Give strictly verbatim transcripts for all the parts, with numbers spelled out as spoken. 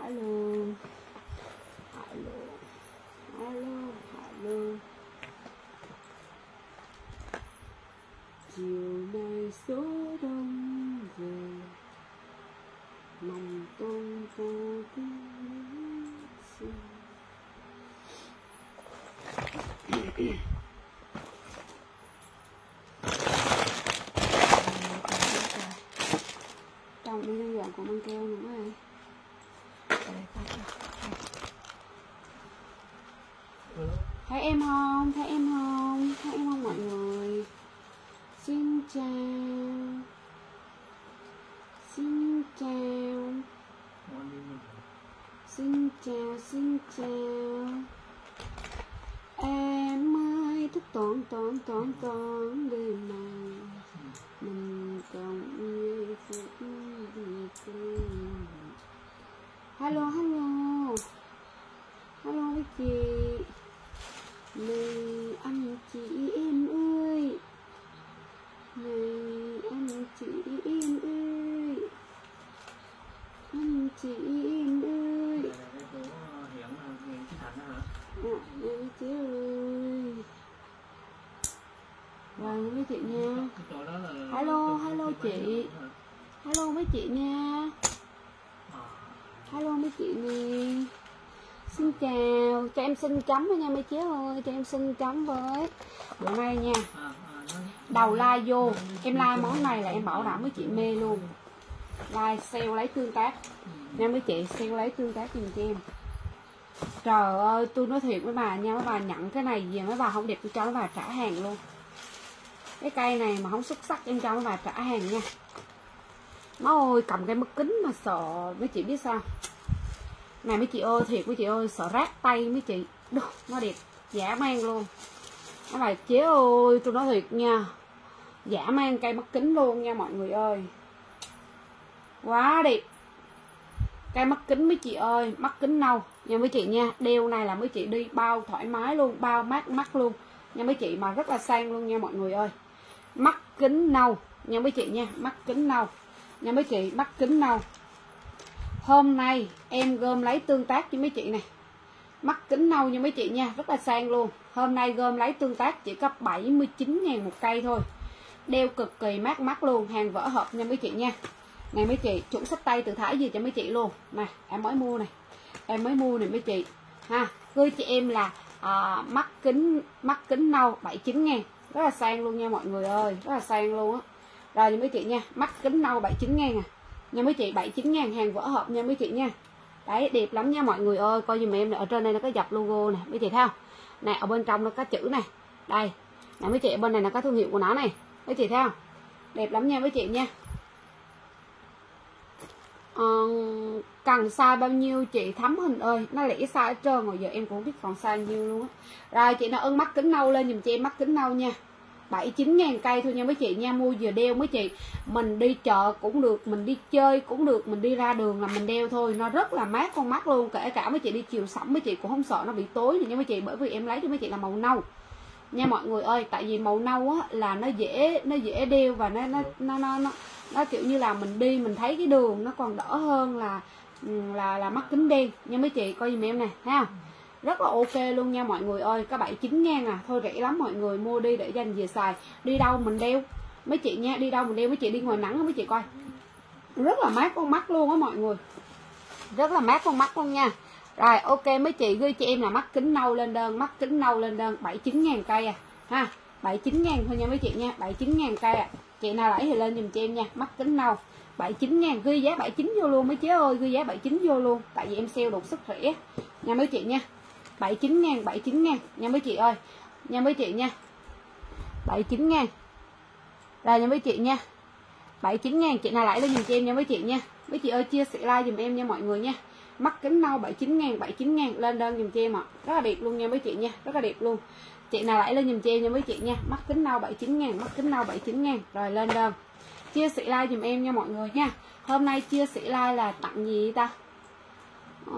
alo alo alo alo. Chiều nay số đông về, mong tôn cô tiếng xin. Trong đi đang dọn của băng keo nữa này. Thấy em không? Thấy em không? Thấy em không mọi người? Xin chào. Xin chào. Xin chào, xin chào. Em ơi thức toán toán toán toán đêm này. Mình còn yêu phút vì quên. Hello hello. Hello với chị. Này anh chị em ơi. Này anh chị em ơi. Anh chị em ơi. À, đây chị ơi. Rồi với chị nha. Hello hello chị. Hello với chị nha. Hello với chị nè. Xin chào, cho em xin chấm với nha mấy chế ơi, cho em xin chấm với. Bữa nay nha, đầu like vô, em like món này là em bảo đảm với chị mê luôn. Like sale lấy tương tác nha mấy chị, sale lấy tương tác giùm cho em. Trời ơi, tôi nói thiệt với bà nha, mấy bà nhận cái này về mấy bà không đẹp tôi cho mấy bà trả hàng luôn. Cái cây này mà không xuất sắc em cho mấy bà trả hàng nha. Má ơi, cầm cây mất kính mà sợ mấy chị biết sao. Này mấy chị ơi, thiệt mấy chị ơi, sợ rát tay mấy chị. Đồ, nó đẹp, giả man luôn. Nó là chế ơi, tôi nói thiệt nha. Giả man cây mắt kính luôn nha mọi người ơi. Quá đẹp. Cây mắt kính mấy chị ơi, mắt kính nâu nha mấy chị nha. Đeo này là mấy chị đi bao thoải mái luôn, bao mát mắt luôn nha mấy chị, mà rất là sang luôn nha mọi người ơi. Mắt kính nâu nha mấy chị nha, mắt kính nâu nha mấy chị, mắt kính nâu. Hôm nay em gom lấy tương tác với mấy chị này. Mắt kính nâu nha mấy chị nha, rất là sang luôn. Hôm nay gom lấy tương tác chỉ có bảy mươi chín ngàn một cây thôi. Đeo cực kỳ mát mắt luôn, hàng vỡ hộp nha mấy chị nha. Này mấy chị, chuẩn xách tay từ Thái gì cho mấy chị luôn. Nè, em mới mua này. Em mới mua này mấy chị. Ha, gửi chị em là à, mắt kính mắt kính nâu bảy mươi chín ngàn. Rất là sang luôn nha mọi người ơi, rất là sang luôn á. Rồi nha mấy chị nha, mắt kính nâu bảy mươi chín ngàn à. Nha mấy chị, bảy mươi chín ngàn hàng vỡ hộp nha mấy chị nha. Đấy, đẹp lắm nha mọi người ơi. Coi dùm em này, ở trên đây nó có dập logo này mấy chị thấy không? Nè, ở bên trong nó có chữ này. Đây, nè mấy chị, ở bên này nó có thương hiệu của nó này. Mấy chị thấy không? Đẹp lắm nha mấy chị nha. Ờ, cần size bao nhiêu chị Thắm Hình ơi? Nó lẻ size hết trơn rồi, giờ em cũng không biết còn size nhiêu luôn á. Rồi chị nào ưng mắt kính nâu lên dùm chị em mắt kính nâu nha. bảy mươi chín ngàn cây thôi nha mấy chị nha. Mua vừa đeo mấy chị. Mình đi chợ cũng được, mình đi chơi cũng được, mình đi ra đường là mình đeo thôi. Nó rất là mát con mắt luôn. Kể cả mấy chị đi chiều sẫm mấy chị cũng không sợ nó bị tối gì nha mấy chị. Bởi vì em lấy cho mấy chị là màu nâu nha mọi người ơi. Tại vì màu nâu á là nó dễ nó dễ đeo và nó nó nó nó nó, nó kiểu như là mình đi mình thấy cái đường nó còn đỡ hơn là là là mắt kính đen nha mấy chị. Coi giùm em nè, thấy không? Rất là ok luôn nha mọi người ơi. Có bảy mươi chín ngàn à. Thôi rẻ lắm mọi người, mua đi để dành về xài. Đi đâu mình đeo mấy chị nha, đi đâu mình đeo mấy chị, đi ngoài nắng mấy chị coi. Rất là mát con mắt luôn á mọi người. Rất là mát con mắt luôn nha. Rồi ok mấy chị, gửi chị em là mắt kính nâu lên đơn, mắt kính nâu lên đơn bảy mươi chín ngàn cây à. Ha, bảy mươi chín ngàn thôi nha mấy chị nha, bảy mươi chín ngàn cây à. Chị nào lấy thì lên dùm cho em nha, mắt kính nâu bảy mươi chín ngàn, ghi giá bảy mươi chín vô luôn mấy chế ơi, ghi giá bảy mươi chín vô luôn. Tại vì em sale đột sức rẻ nha mấy chị nha. bảy mươi chín ngàn, bảy mươi chín ngàn nha mấy chị ơi. Nha mấy chị nha. bảy mươi chín ngàn. Rồi nha mấy chị nha. bảy mươi chín ngàn, chị nào lại lên dùm cho em nha mấy chị nha. Mấy chị ơi chia sẻ like dùm em nha mọi người nha. Mắt kính nâu bảy mươi chín ngàn, bảy mươi chín ngàn lên đơn dùm cho em ạ. Rất là đẹp luôn nha mấy chị nha, rất là đẹp luôn. Chị nào lại lên dùm cho em nha mấy chị nha. Mắt kính nâu bảy mươi chín ngàn, mắt kính nâu bảy mươi chín ngàn. Rồi lên đơn. Chia sẻ like dùm em nha mọi người nha. Hôm nay chia sẻ like là tặng gì ta? Ờ...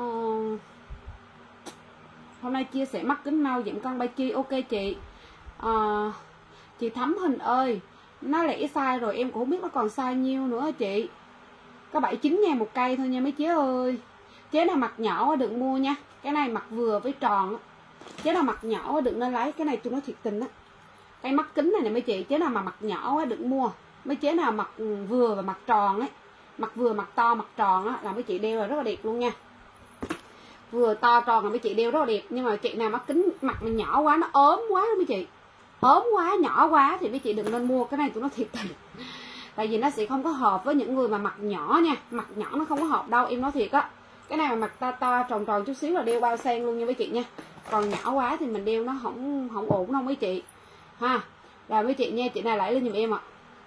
Hôm nay chia sẻ mắt kính nâu giảm cân bay chi. Ok chị. À, chị Thắm Hình ơi, nó lẻ size rồi em cũng không biết nó còn size nhiêu nữa chị. Có bảy mươi chín ngàn một cây thôi nha mấy chế ơi. chế nào mặt nhỏ đừng mua nha. Cái này mặt vừa với tròn, chế nào mặt nhỏ đừng nên lấy. Cái này tôi nói thiệt tình á, cái mắt kính này nè mấy chị, chế nào mà mặt nhỏ đừng mua. Mấy chế nào mặt vừa và mặt tròn ấy, mặt vừa mặt to mặt tròn á là mấy chị đeo là rất là đẹp luôn nha. Vừa to tròn là mấy chị đeo rất là đẹp. Nhưng mà chị nào mắt kính mặt mình nhỏ quá, nó ốm quá mấy chị, ốm quá nhỏ quá thì mấy chị đừng nên mua. Cái này tôi nói thiệt tình, tại vì nó sẽ không có hợp với những người mà mặt nhỏ nha. Mặt nhỏ nó không có hợp đâu, em nói thiệt á. Cái này mà mặt to to tròn tròn chút xíu là đeo bao sen luôn nha mấy chị nha. Còn nhỏ quá thì mình đeo nó không không ổn đâu mấy chị ha. Rồi mấy chị nha, chị này lấy lên giùm em ạ.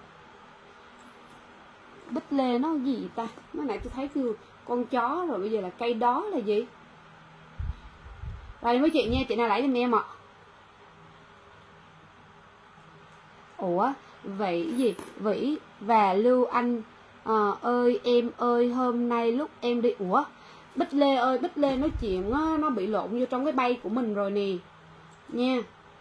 Bích lê nó gì ta, mới nãy tôi thấy kêu con chó rồi bây giờ là cây đó là gì. Rồi mấy chị nha, chị này lấy giùm em ạ. Ủa vậy gì Vĩ và Lưu Anh à, ơi em ơi hôm nay lúc em đi. Ủa Bích Lê ơi, Bích Lê nói chuyện á, nó bị lộn vô trong cái bay của mình rồi nè nha.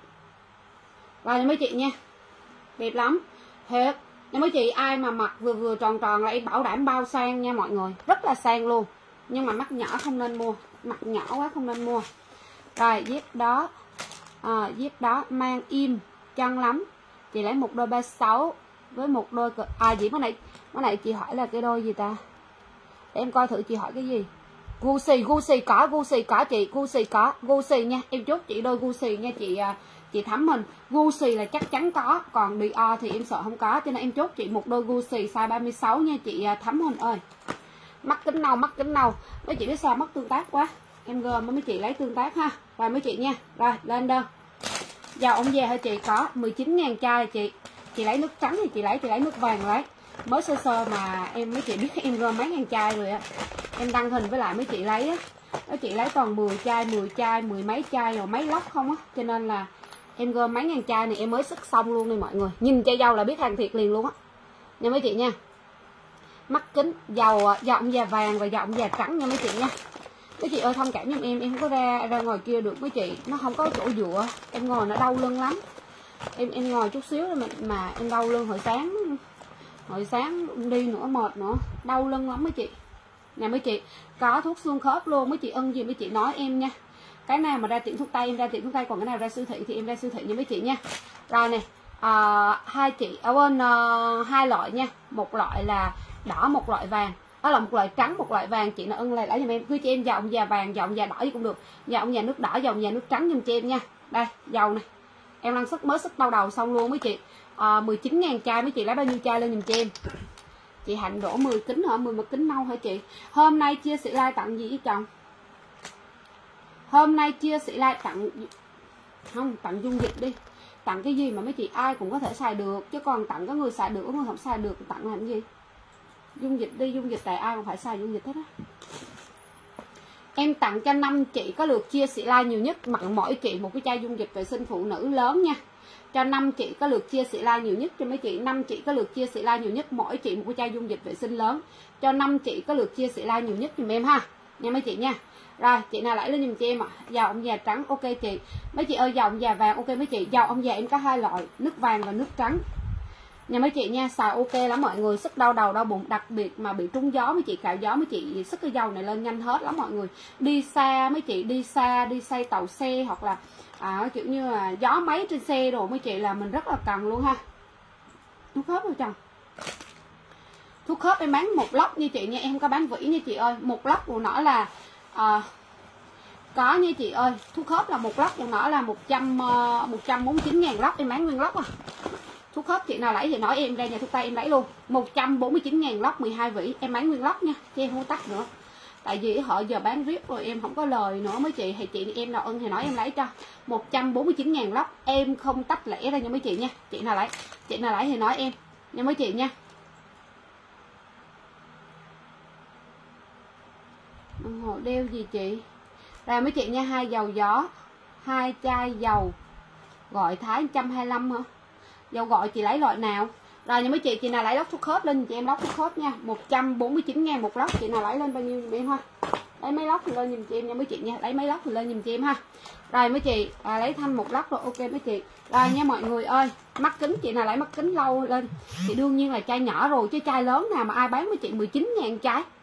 Rồi mấy chị nha, đẹp lắm thiệt. Nên mấy chị ai mà mặt vừa vừa tròn tròn là em bảo đảm bao sang nha mọi người, rất là sang luôn. Nhưng mà mắt nhỏ không nên mua, mặt nhỏ quá không nên mua. Rồi dép đó à, dép đó mang im chân lắm. Chị lấy một đôi ba sáu với một đôi cỡ... À gì mới nãy mới nãy chị hỏi là cái đôi gì ta, để em coi thử chị hỏi cái gì. Gucci, Gucci có, Gucci có chị, Gucci có, Gucci nha. Em chốt chị đôi Gucci nha chị chị Thắm mình. Gucci là chắc chắn có, còn Dior thì em sợ không có, cho nên em chốt chị một đôi Gucci size ba mươi sáu nha chị Thắm mình ơi. Mắt kính nâu, mắt kính nâu. Mấy chị biết sao mất tương tác quá. Em gom mấy chị lấy tương tác ha. Rồi mấy chị nha. Rồi lên đơn. Dầu ông về hả chị? Có mười chín ngàn chai chị. Chị lấy nước trắng thì chị lấy, chị lấy nước vàng lấy. Mới sơ sơ mà em mấy chị biết em gom mấy ngàn chai rồi á. Em đăng hình với lại mấy chị lấy á. Mấy chị lấy toàn mười chai, mười chai, mười mấy chai rồi mấy lốc không á. Cho nên là em gom mấy ngàn chai này em mới sức xong luôn này mọi người. Nhìn chai dầu là biết hàng thiệt liền luôn á. Nha mấy chị nha. Mắt kính dầu dầu ông già vàng và dầu ông già trắng nha mấy chị nha. Mấy chị ơi thông cảm giùm em, em không có ra ra ngoài kia được mấy chị, nó không có chỗ dựa, em ngồi nó đau lưng lắm. Em em ngồi chút xíu mà, mà em đau lưng hồi sáng, hồi sáng đi nữa mệt nữa, đau lưng lắm mấy chị. Nè mấy chị, có thuốc xương khớp luôn, mấy chị ưng gì mấy chị nói em nha. Cái nào mà ra tiệm thuốc tây em ra tiệm thuốc tây, còn cái nào ra siêu thị thì em ra siêu thị nha mấy chị nha. Rồi nè, à, hai chị ở bên uh, hai loại nha, một loại là đỏ, một loại vàng. Đó là một loại trắng, một loại vàng. Chị nào ưng lại lấy giùm em, cứ cho em dầu ông già vàng, dầu ông già đỏ gì cũng được, dầu ông già nước đỏ, dầu ông già nước trắng giùm cho em nha. Đây dầu này em đang sức mới sức đau đầu xong luôn mấy chị. À, mười chín ngàn chai, mấy chị lấy bao nhiêu chai lên giùm cho em. Chị Hạnh đổ mười kính hả? mười một kính nâu hả chị? Hôm nay chia sẻ like tặng gì với chồng? Hôm nay chia sẻ like tặng không, tặng dung dịch đi. Tặng cái gì mà mấy chị ai cũng có thể xài được, chứ còn tặng có người xài được, có người không xài được tặng làm gì. Dung dịch đi, dung dịch tại ai cũng phải xài dung dịch hết á. Em tặng cho năm chị có lượt chia sẻ like nhiều nhất, tặng mỗi chị một cái chai dung dịch vệ sinh phụ nữ lớn nha. Cho năm chị có lượt chia sẻ like nhiều nhất, cho mấy chị năm chị có lượt chia sẻ like nhiều nhất, mỗi chị một cái chai dung dịch vệ sinh lớn. Cho năm chị có lượt chia sẻ like nhiều nhất giùm em ha. Nha mấy chị nha. Rồi chị nào lấy lên giùm cho em ạ. À. Dầu ông già trắng ok chị. Mấy chị ơi dầu ông già vàng ok mấy chị. Dầu ông già em có hai loại, nước vàng và nước trắng. Nha mấy chị nha, xài ok lắm mọi người, sức đau đầu đau bụng, đặc biệt mà bị trúng gió mấy chị cạo gió mấy chị sức cái dầu này lên nhanh hết lắm mọi người. Đi xa mấy chị, đi xa đi xây tàu xe hoặc là à, kiểu như là gió máy trên xe rồi mấy chị là mình rất là cần luôn ha. Thuốc khớp rồi chồng. Thuốc khớp em bán một lốc như chị nha, em không có bán vỉ nha chị ơi. Một lốc của nó là à, có nha chị ơi. Thuốc khớp là một lốc của nó là một trăm bốn mươi chín ngàn lốc, em bán nguyên lốc à. Thuốc khớp chị nào lấy thì nói em ra nhà thuốc tây em lấy luôn. Một trăm bốn mươi chín ngàn lốc mười hai vỉ, em bán nguyên lốc nha, chứ em không tắt nữa. Tại vì họ giờ bán riết rồi em không có lời nữa mấy chị. Thì chị em nào ưng thì nói em lấy cho. Một trăm bốn mươi chín ngàn lốc, em không tách lẻ ra nha mấy chị nha. Chị nào lấy, chị nào lấy thì nói em nha mấy chị nha. Đồng hồ đeo gì chị? Rồi mấy chị nha, hai dầu gió, hai chai dầu gọi Thái một trăm hai mươi lăm hả? Dầu gọi chị lấy loại nào? Rồi nha mấy chị, chị nào lấy lốc thuốc khớp lên chị em lốc thuốc khớp nha. Một trăm bốn mươi chín ngàn một lốc, chị nào lấy lên bao nhiêu giùm em ha. Lấy mấy lốc thì lên giùm chị em nha mấy chị nha. Lấy mấy lốc thì lên giùm chị em ha. Rồi mấy chị à, lấy thanh một lốc rồi ok mấy chị. Rồi nha mọi người ơi, mắt kính chị nào lấy mắt kính lâu lên thì đương nhiên là chai nhỏ rồi, chứ chai lớn nào mà ai bán với chị mười chín ngàn chai.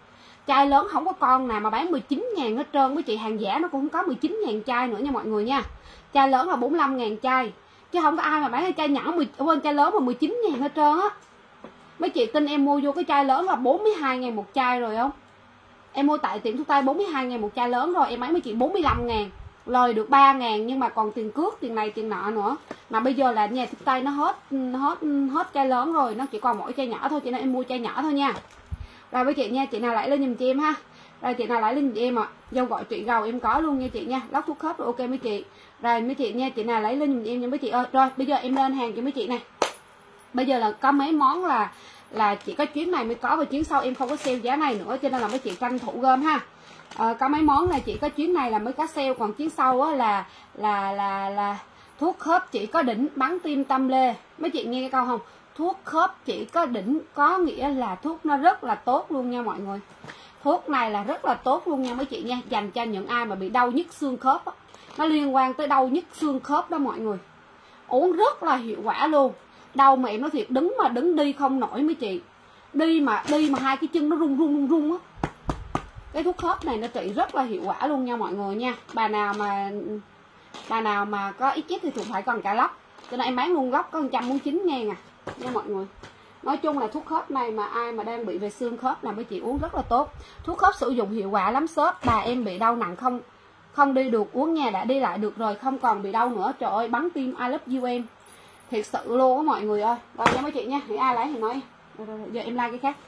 Chai lớn không có con nào mà bán mười chín ngàn hết trơn mấy chị. Hàng giả nó cũng không có mười chín ngàn chai nữa nha mọi người nha. Chai lớn là bốn mươi lăm ngàn chai, chứ không có ai mà bán cái chai nhỏ mười, quên, chai lớn mà mười chín ngàn hết trơn á. Mấy chị tin em mua vô cái chai lớn là bốn mươi hai ngàn một chai rồi không? Em mua tại tiệm thuốc tây bốn mươi hai ngàn một chai lớn rồi, em bán mấy chị bốn mươi lăm ngàn, lời được ba ngàn, nhưng mà còn tiền cước, tiền này tiền nọ nữa. Mà bây giờ là nhà thuốc tây nó hết hết hết chai lớn rồi, nó chỉ còn mỗi chai nhỏ thôi, cho nên em mua chai nhỏ thôi nha. Rồi với chị nha, chị nào lại lên giùm chị em ha. Rồi chị nào lại lên giùm em ạ. À. Dâu gọi trị gầu em có luôn nha chị nha. Lót thuốc khớp rồi ok mấy chị. Rồi mấy chị nha, chị nào lấy lên giùm em nha mấy chị ơi. Rồi bây giờ em lên hàng cho mấy chị này. Bây giờ là có mấy món là là chỉ có chuyến này mới có, và chuyến sau em không có sale giá này nữa, cho nên là mấy chị tranh thủ gom ha. À, có mấy món này chỉ có chuyến này là mới có sale, còn chuyến sau á là là là là thuốc khớp chỉ có đỉnh bắn tim tâm lê. Mấy chị nghe cái câu không? Thuốc khớp chỉ có đỉnh có nghĩa là thuốc nó rất là tốt luôn nha mọi người. Thuốc này là rất là tốt luôn nha mấy chị nha, dành cho những ai mà bị đau nhức xương khớp đó. Nó liên quan tới đau nhức xương khớp đó mọi người. Uống rất là hiệu quả luôn. Đau mà em nói thiệt, đứng mà đứng đi không nổi mấy chị. Đi mà đi mà hai cái chân nó rung rung rung rung á. Cái thuốc khớp này nó trị rất là hiệu quả luôn nha mọi người nha. Bà nào mà bà nào mà có ít ít thì cũng phải còn cả lóc. Cho nên em bán luôn gốc có một trăm bốn mươi chín ngàn à nha mọi người. Nói chung là thuốc khớp này mà ai mà đang bị về xương khớp là mấy chị uống rất là tốt. Thuốc khớp sử dụng hiệu quả lắm shop. Bà em bị đau nặng không không đi được, uống nhà đã đi lại được rồi, không còn bị đau nữa. Trời ơi, bắn tim I love you em. Thiệt sự luôn á mọi người ơi. Rồi nha mấy chị nha, thì ai lấy thì nói. Rồi, rồi, rồi. Giờ em like cái khác.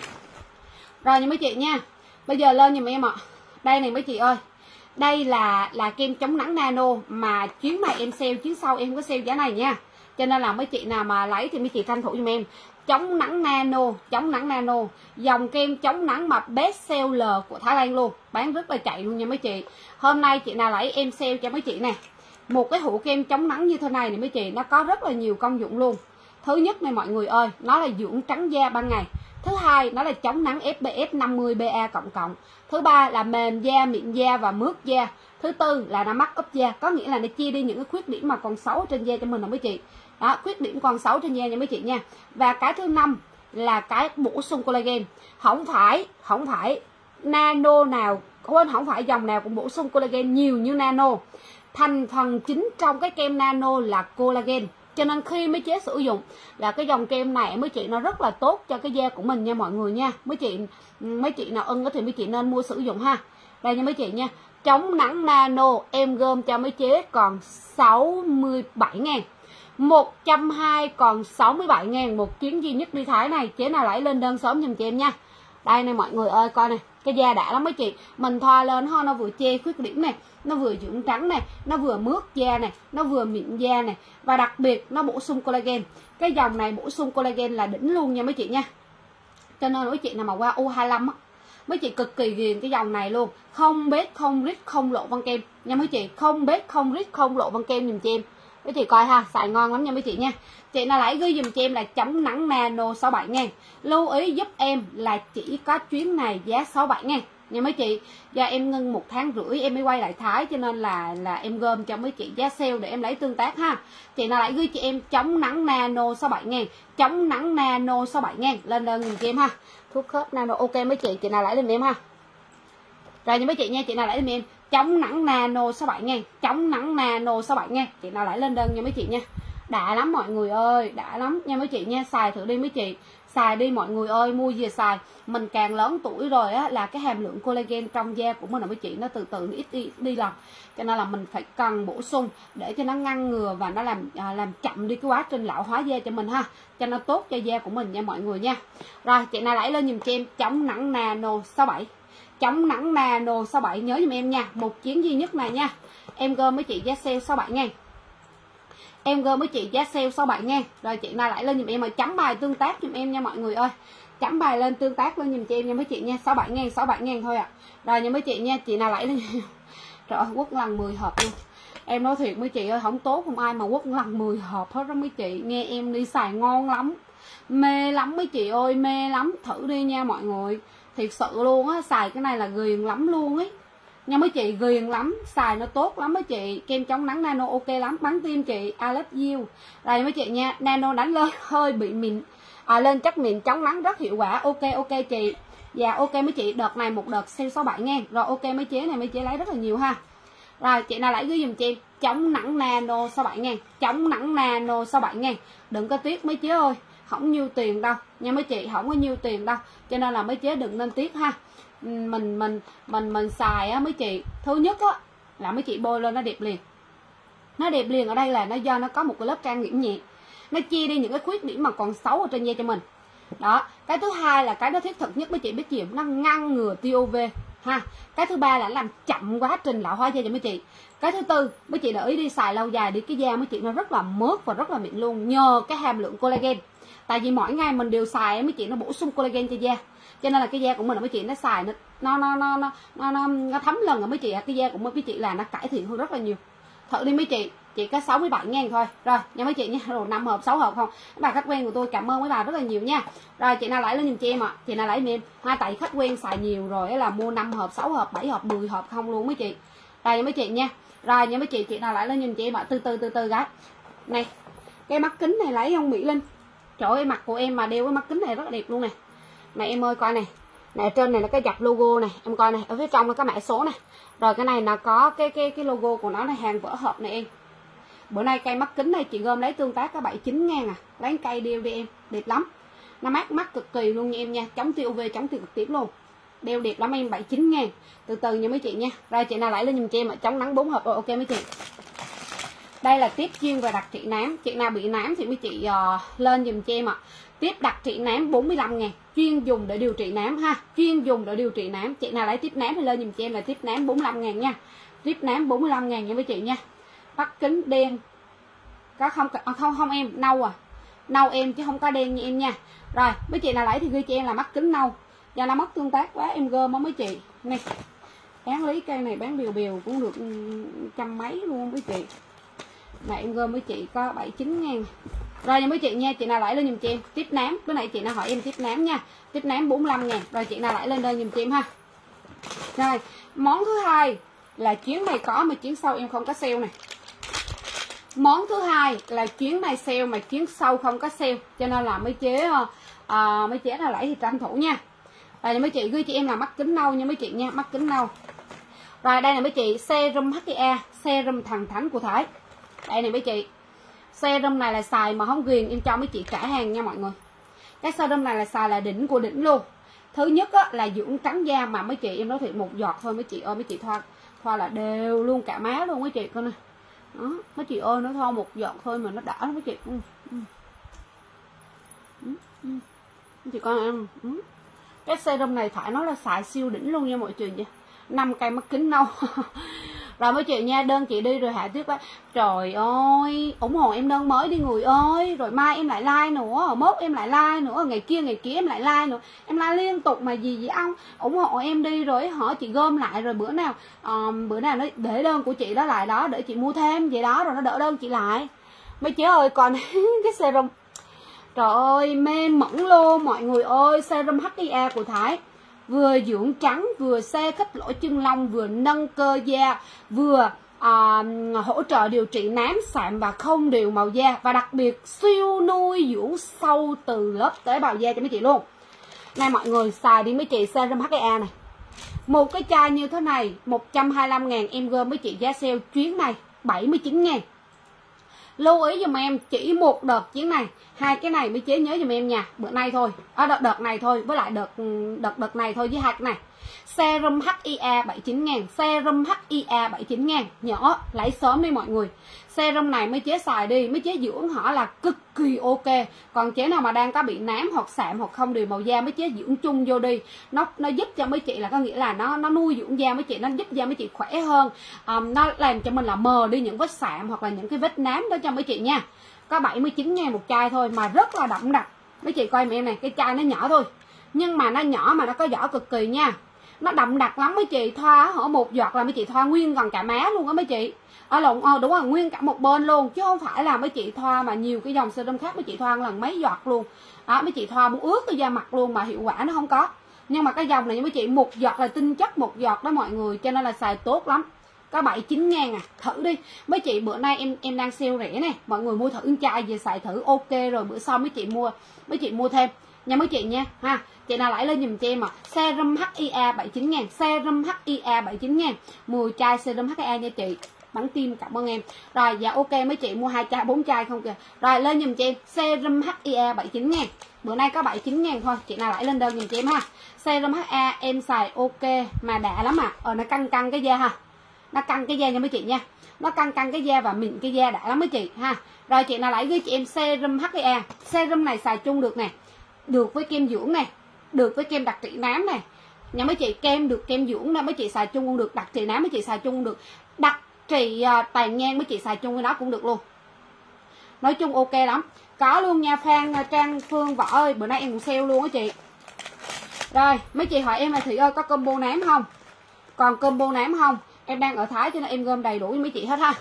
Rồi nha mấy chị nha. Bây giờ lên giùm em ạ. Đây này mấy chị ơi. Đây là là kem chống nắng nano mà chuyến này em sale, chuyến sau em không có sale giá này nha. Cho nên là mấy chị nào mà lấy thì mấy chị tranh thủ giùm em. Chống nắng nano, chống nắng nano, dòng kem chống nắng mà best seller của Thái Lan luôn, bán rất là chạy luôn nha mấy chị. Hôm nay chị nào lấy em sale cho mấy chị nè. Một cái hũ kem chống nắng như thế này này mấy chị, nó có rất là nhiều công dụng luôn. Thứ nhất này mọi người ơi, nó là dưỡng trắng da ban ngày. Thứ hai, nó là chống nắng ép pê ép năm mươi pê a cộng cộng. Thứ ba là mềm da, mịn da và mướt da. Thứ tư là nó mắc ốp da, có nghĩa là nó chia đi những cái khuyết điểm mà còn xấu trên da cho mình rồi mấy chị. Đó, khuyết điểm còn xấu trên da nha mấy chị nha. Và cái thứ năm là cái bổ sung collagen. Không phải không phải nano nào, quên, không phải dòng nào cũng bổ sung collagen nhiều như nano. Thành phần chính trong cái kem nano là collagen. Cho nên khi mấy chế sử dụng là cái dòng kem này mấy chị nó rất là tốt cho cái da của mình nha mọi người nha. Mấy chị mấy chị nào ưng thì mấy chị nên mua sử dụng ha. Đây nha mấy chị nha. Chống nắng nano em gom cho mấy chế còn sáu mươi bảy ngàn. một trăm hai mươi còn sáu mươi bảy ngàn một chuyến duy nhất đi Thái này. Chế nào lấy lên đơn sớm giùm chị em nha. Đây này mọi người ơi, coi này, cái da đã lắm mấy chị. Mình thoa lên ho, nó vừa che khuyết điểm này, nó vừa dưỡng trắng này, nó vừa mướt da này, nó vừa mịn da này, và đặc biệt nó bổ sung collagen. Cái dòng này bổ sung collagen là đỉnh luôn nha mấy chị nha. Cho nên mấy chị nào mà qua U hai lăm á, mấy chị cực kỳ ghiền cái dòng này luôn. Không bết, không rít, không lộ vân kem nha mấy chị. Không bết, không rít, không lộ vân kem giùm chị em. Mấy chị coi ha, xài ngon lắm nha mấy chị nha. Chị nào lấy ghi dùm cho em là chống nắng nano sáu mươi bảy ngàn. Lưu ý giúp em là chỉ có chuyến này giá sáu mươi bảy ngàn nha mấy chị. Và em ngưng một tháng rưỡi em mới quay lại Thái, cho nên là là em gom cho mấy chị giá sale để em lấy tương tác ha. Chị nào lấy ghi cho em chống nắng nano sáu mươi bảy ngàn, chống nắng nano sáu mươi bảy ngàn, lên đơn dùm cho em ha. Thuốc khớp nano ok mấy chị, chị nào lấy lên em ha. Rồi nha mấy chị nha, chị nào lấy lên em chống nắng nano sáu mươi bảy ngàn, chống nắng nano sáu mươi bảy ngàn, chị nào lấy lên đơn nha mấy chị nha. Đã lắm mọi người ơi, đã lắm nha mấy chị nha. Xài thử đi mấy chị, xài đi mọi người ơi, mua về xài. Mình càng lớn tuổi rồi á, là cái hàm lượng collagen trong da của mình là mấy chị, nó từ từ nó ít đi, đi lần. Cho nên là mình phải cần bổ sung để cho nó ngăn ngừa và nó làm à, làm chậm đi cái quá trình lão hóa da cho mình ha, cho nó tốt cho da của mình nha mọi người nha. Rồi chị nào lấy lên dùm cho em chống nắng nano sáu mươi bảy, chống nắng nano sáu mươi bảy, nhớ giùm em nha, một chuyến duy nhất này nha. Em gom mấy chị giá sale sáu mươi bảy ngàn. Em gom mấy chị giá sale sáu mươi bảy ngàn. Rồi chị nào lại lên dùm em mà chấm bài tương tác dùm em nha mọi người ơi. Chấm bài lên tương tác lên dùm cho em nha mấy chị nha, sáu mươi bảy ngàn, sáu mươi bảy ngàn thôi ạ. À. Rồi nha mấy chị nha, chị nào lại lên. Trời ơi, quất lần mười hộp luôn. Em nói thiệt mấy chị ơi, không tốt không ai mà quất lần mười hộp hết đó mấy chị. Nghe em đi xài ngon lắm. Mê lắm mấy chị ơi, mê lắm, thử đi nha mọi người. Thiệt sự luôn á, xài cái này là ghiền lắm luôn ấy. Nha mấy chị, ghiền lắm, xài nó tốt lắm mấy chị. Kem chống nắng nano ok lắm, bắn tim chị, I love you. Đây mấy chị nha, nano đánh lên hơi bị mịn, à, lên chất mịn chống nắng rất hiệu quả, ok ok chị. Dạ ok mấy chị, đợt này một đợt sale sáu bảy ngàn. Rồi ok mấy chế này mấy chế lấy rất là nhiều ha. Rồi chị nào lấy gửi dùm cho em chống nắng nano sáu bảy ngàn, chống nắng nano sáu bảy ngàn. Đừng có tiếc mấy chế ơi, không nhiêu tiền đâu nha mấy chị, không có nhiêu tiền đâu, cho nên là mấy chế đừng nên tiếc ha. Mình mình mình mình xài á mấy chị, thứ nhất á là mấy chị bôi lên nó đẹp liền. Nó đẹp liền ở đây là nó do nó có một cái lớp trang điểm nhẹ, nó chia đi những cái khuyết điểm mà còn xấu ở trên da cho mình. Đó, cái thứ hai là cái nó thiết thực nhất mấy chị biết gì, nó ngăn ngừa tia u vê ha. Cái thứ ba là làm chậm quá trình lão hóa da cho mấy chị. Cái thứ tư mấy chị để ý đi, xài lâu dài đi cái da mấy chị nó rất là mướt và rất là mịn luôn, nhờ cái hàm lượng collagen. Tại vì mỗi ngày mình đều xài mấy chị, nó bổ sung collagen cho da, cho nên là cái da của mình là mấy chị nó xài nó nó nó nó nó nó, nó, nó thấm lần ở mấy chị, cái da của mấy chị là nó cải thiện hơn rất là nhiều. Thử đi mấy chị, chỉ có sáu mươi bảy ngàn thôi. Rồi nha mấy chị nha, rồi năm hộp sáu hộp không. Các bà khách quen của tôi cảm ơn mấy bà rất là nhiều nha. Rồi chị nào lấy lên giùm cho em ạ. À. Chị nào lấy giùm em hai, tại khách quen xài nhiều rồi là mua năm hộp, sáu hộp, bảy hộp, mười hộp không luôn mấy chị. Rồi nha mấy chị nha. Rồi nha mấy chị, chị nào lấy lên giùm cho em ạ. À. Từ từ từ từ gái. Này, cái mắt kính này lấy không Mỹ Linh. Trời ơi, mặt của em mà đeo cái mắt kính này rất là đẹp luôn nè. Này em ơi coi này. Này trên này là cái dập logo này, em coi này, ở phía trong là cái mã số này. Rồi cái này là có cái cái cái logo của nó này, hàng vỡ hộp này em. Bữa nay cây mắt kính này chị gom lấy tương tác có bảy mươi chín ngàn à. Lấy cây đeo đi em, đẹp lắm. Nó mát mắt cực kỳ luôn nha em nha, chống tia u vê, chống tia cực tím luôn. Đeo đẹp lắm em, bảy mươi chín ngàn. Từ từ nha mấy chị nha. Rồi chị nào lấy lên giùm cho em ạ, chống nắng bốn hộp rồi ok mấy chị. Đây là tiếp chuyên về đặc trị nám. Chị nào bị nám thì mấy chị uh, lên giùm cho em ạ. Tiếp đặc trị nám bốn mươi lăm ngàn, chuyên dùng để điều trị nám ha, chuyên dùng để điều trị nám. Chị nào lấy tiếp nám thì lên giùm cho em là tiếp nám bốn mươi lăm ngàn nha. Tiếp nám bốn mươi lăm ngàn nha mấy chị nha. Mắt kính đen có không? À, không không em, nâu à, nâu em chứ không có đen như em nha. Rồi mấy chị nào lấy thì ghi cho em là mắt kính nâu, do nó mất tương tác quá em gom á mấy chị. Này bán lý cây này bán bèo bèo cũng được trăm mấy luôn mấy chị. Này em gom mấy chị có bảy mươi chín ngàn. Rồi nha mấy chị nha, chị nào lấy lên giùm cho em tiếp nám. Cái này chị nào hỏi em tiếp nám nha, tiếp nám bốn mươi lăm ngàn. Rồi chị nào lấy lên đây giùm cho em ha. Rồi món thứ hai là chuyến này có mà chuyến sau em không có sale này. Món thứ hai là chuyến này sale mà chuyến sau không có sale, cho nên là mấy chế à, mấy chế nào lấy thì tranh thủ nha. Rồi mấy chị gửi chị em là mắt kính nâu nha mấy chị nha, mắt kính nâu. Rồi đây là mấy chị serum hát i a, serum thần thánh của Thái. Đây này mấy chị, serum này là xài mà không ghiền em cho mấy chị trả hàng nha mọi người. Cái serum này là xài là đỉnh của đỉnh luôn. Thứ nhất á, là dưỡng trắng da mà mấy chị, em nói thiệt một giọt thôi mấy chị ơi, mấy chị thoa thoa là đều luôn cả má luôn mấy chị coi nè. Đó, mấy chị ơi nó thoa một giọt thôi mà nó đã lắm mấy chị. Ừ, ừ. Ừ, ừ. Mấy chị coi em. Ừ. Cái serum này phải nói là xài siêu đỉnh luôn nha mọi chị nha. năm cây mắt kính nâu. Rồi mấy chị nha, đơn chị đi rồi hạ tiếp á. Trời ơi, ủng hộ em đơn mới đi người ơi. Rồi mai em lại like nữa, mốt em lại like nữa, ngày kia ngày kia em lại like nữa. Em like liên tục mà gì vậy ông? Ủng hộ em đi rồi họ chị gom lại rồi bữa nào um, bữa nào nó để đơn của chị đó lại đó để chị mua thêm vậy đó, rồi nó đỡ đơn chị lại. Mấy chị ơi còn cái serum. Trời ơi mê mẩn luôn mọi người ơi, serum hát i a của Thái. Vừa dưỡng trắng, vừa xe khích lỗ chân lông, vừa nâng cơ da, vừa à, hỗ trợ điều trị nám sạm và không đều màu da, và đặc biệt siêu nuôi dưỡng sâu từ lớp tế bào da cho mấy chị luôn. Này mọi người xài đi mấy chị serum hát i a này. Một cái chai như thế này một trăm hai mươi lăm ngàn, em gom mấy chị giá sale chuyến này bảy mươi chín ngàn. Lưu ý giùm em chỉ một đợt chuyến này, hai cái này mới chế nhớ giùm em nha, bữa nay thôi, à, đợt đợt này thôi, với lại đợt đợt đợt này thôi với hai cái này. Serum hát i a bảy mươi chín ngàn, serum hát i a bảy mươi chín ngàn, nhỏ lấy sớm đi mọi người. Serum này mấy chế xài đi, mấy chế dưỡng họ là cực kỳ ok. Còn chế nào mà đang có bị nám hoặc sạm hoặc không đều màu da, mấy chế dưỡng chung vô đi, nó nó giúp cho mấy chị là có nghĩa là nó nó nuôi dưỡng da mấy chị, nó giúp da mấy chị khỏe hơn, um, nó làm cho mình là mờ đi những vết sạm hoặc là những cái vết nám đó cho mấy chị nha. Có bảy mươi chín ngàn một chai thôi mà rất là đậm đặc. Mấy chị coi em này, cái chai nó nhỏ thôi nhưng mà nó nhỏ mà nó có vỏ cực kỳ nha, nó đậm đặc lắm mấy chị. Thoa ở một giọt là mấy chị thoa nguyên gần cả má luôn á mấy chị. Ở lộn, ờ đúng rồi, nguyên cả một bên luôn, chứ không phải là mấy chị thoa mà nhiều cái dòng serum khác mấy chị thoa lần mấy giọt luôn đó. Mấy chị thoa muốn ướt cái da mặt luôn mà hiệu quả nó không có. Nhưng mà cái dòng này mấy chị một giọt là tinh chất một giọt đó mọi người, cho nên là xài tốt lắm. Có bảy mươi chín ngàn à, thử đi mấy chị. Bữa nay em em đang sale rẻ này, mọi người mua thử chai về xài thử ok rồi bữa sau mấy chị mua mấy chị mua thêm. nha mấy chị nha ha. Chị nào lấy lên dùm cho em ạ. À. Serum hát i a bảy mươi chín ngàn, serum hát i a bảy mươi chín ngàn, mười chai serum hát i a nha chị. Bắn tim cảm ơn em. Rồi dạ ok mấy chị mua hai chai bốn chai không kìa. Rồi lên dùm cho em serum hát i a bảy mươi chín ngàn. Bữa nay có bảy mươi chín ngàn thôi. Chị nào lấy lên đơn dùm cho em ha. Serum hát i a em xài ok mà đã lắm à. Ờ nó căng căng cái da ha. Nó căng cái da nha mấy chị nha. Nó căng căng cái da và mịn cái da đã lắm mấy chị ha. Rồi chị nào lấy ghi chị em serum hát i a. Serum này xài chung được nè. Được với kem dưỡng này, được với kem đặc trị nám này. Nha mấy chị, kem được kem dưỡng nè mấy chị xài chung cũng được, đặc trị nám mấy chị xài chung cũng được. Đặc trị uh, tàn nhang mấy chị xài chung với nó cũng được luôn. Nói chung ok lắm. Có luôn nha Phan Trang Phương Võ ơi, bữa nay em cũng sale luôn á chị. Rồi, mấy chị hỏi em là Thủy ơi có combo nám không? Còn combo nám không? Em đang ở Thái cho nên em gom đầy đủ với mấy chị hết ha.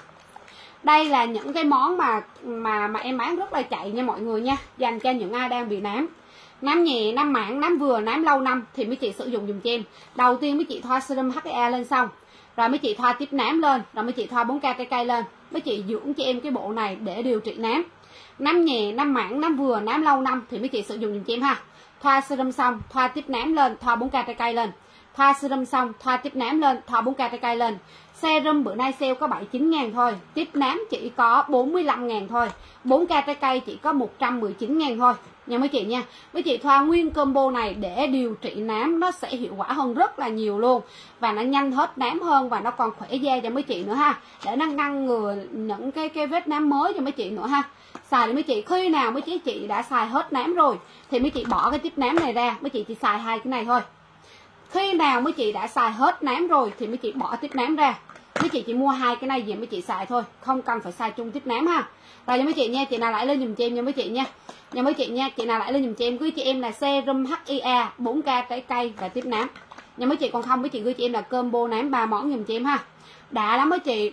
Đây là những cái món mà mà mà em bán rất là chạy nha mọi người nha, dành cho những ai đang bị nám. Nám nhẹ, nám mảng, nám vừa, nám lâu năm thì mấy chị sử dụng dùm cho em. Đầu tiên mấy chị thoa serum hát i a lên xong, rồi mấy chị thoa tiếp nám lên, rồi mấy chị thoa bốn K trái cây lên. Mấy chị dưỡng cho em cái bộ này để điều trị nám. Nám nhẹ, nám mảng, nám vừa, nám lâu năm thì mấy chị sử dụng dùm cho em ha. Thoa serum xong, thoa tiếp nám lên, thoa bốn K trái cây lên. Thoa serum xong, thoa tiếp nám lên, thoa bốn K trái cây lên. Serum bữa nay sale có bảy mươi chín ngàn thôi. Tiếp nám chỉ có bốn mươi lăm ngàn thôi. bốn K trái cây chỉ có một trăm mười chín ngàn thôi nha mấy chị nha. Mấy chị thoa nguyên combo này để điều trị nám nó sẽ hiệu quả hơn rất là nhiều luôn. Và nó nhanh hết nám hơn và nó còn khỏe da cho mấy chị nữa ha. Để nó ngăn ngừa những cái cái vết nám mới cho mấy chị nữa ha. Xài để mấy chị, khi nào mấy chị chị đã xài hết nám rồi thì mấy chị bỏ cái tiếp nám này ra, mấy chị chỉ xài hai cái này thôi. Khi nào mấy chị đã xài hết nám rồi thì mấy chị bỏ tiếp nám ra. Mấy chị chỉ mua hai cái này về mấy chị xài thôi, không cần phải xài chung tiếp nám ha. Rồi nha mấy chị nha, chị nào lại lên dùm cho em nha mấy chị nha. Nha mấy chị nha, chị nào lại lên dùm cho em gửi chị em là serum hát i a bốn K trái cây và tiếp nám. Nha mấy chị, còn không mấy chị gửi chị em là combo nám ba món dùm cho em ha. Đã lắm mấy chị.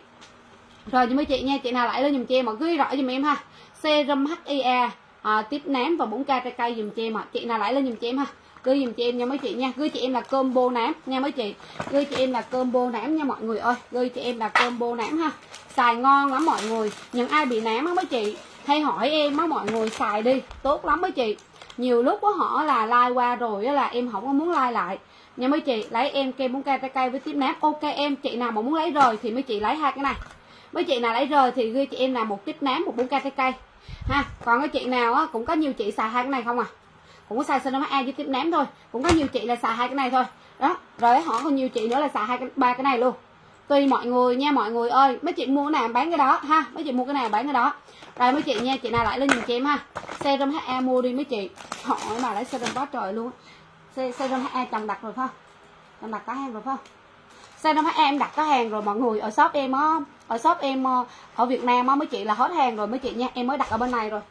Rồi nha mấy chị nha, chị nào lại lên dùm cho em mà gửi rõ dùm em ha. Serum hát i a à, tiếp nám và bốn K trái cây dùm cho em ạ. Chị nào lại lên dùm cho em ha. Gửi dùm cho em nha mấy chị nha. Gửi chị em là combo nám nha mấy chị. Gửi chị em là combo nám nha mọi người ơi. Gửi chị em là combo nám ha. Xài ngon lắm mọi người. Những ai bị nám á mấy chị hay hỏi em á, mọi người xài đi, tốt lắm mấy chị. Nhiều lúc có họ là like qua rồi là em không có muốn like lại nha mấy chị. Lấy em kem bốn K trái cây với tiếp nám. Ok em, chị nào mà muốn lấy rồi thì mấy chị lấy hai cái này. Mấy chị nào lấy rồi thì gửi chị em là một tiếp nám, một bốn K trái cây ha. Còn cái chị nào á, cũng có nhiều chị xài hai cái này không à, cũng có xài serum hát i a với tiếp nám thôi. Cũng có nhiều chị là xài hai cái này thôi đó. Rồi họ còn nhiều chị nữa là xài hai cái ba cái này luôn. Tùy mọi người nha mọi người ơi. Mấy chị mua cái nào bán cái đó ha. Mấy chị mua cái nào bán cái đó. Rồi mấy chị nha, chị nào lại lên dùm cho em ha. Serum hát i a mua đi mấy chị. Hỏi mà lấy serum quá trời luôn. Serum hát i a chồng đặt rồi phải không? Chồng đặt có hàng rồi phải không? Serum hát i a em đặt có hàng rồi mọi người. Ở shop em á, ở shop em ở Việt Nam á mấy chị là hết hàng rồi mấy chị nha. Em mới đặt ở bên này rồi.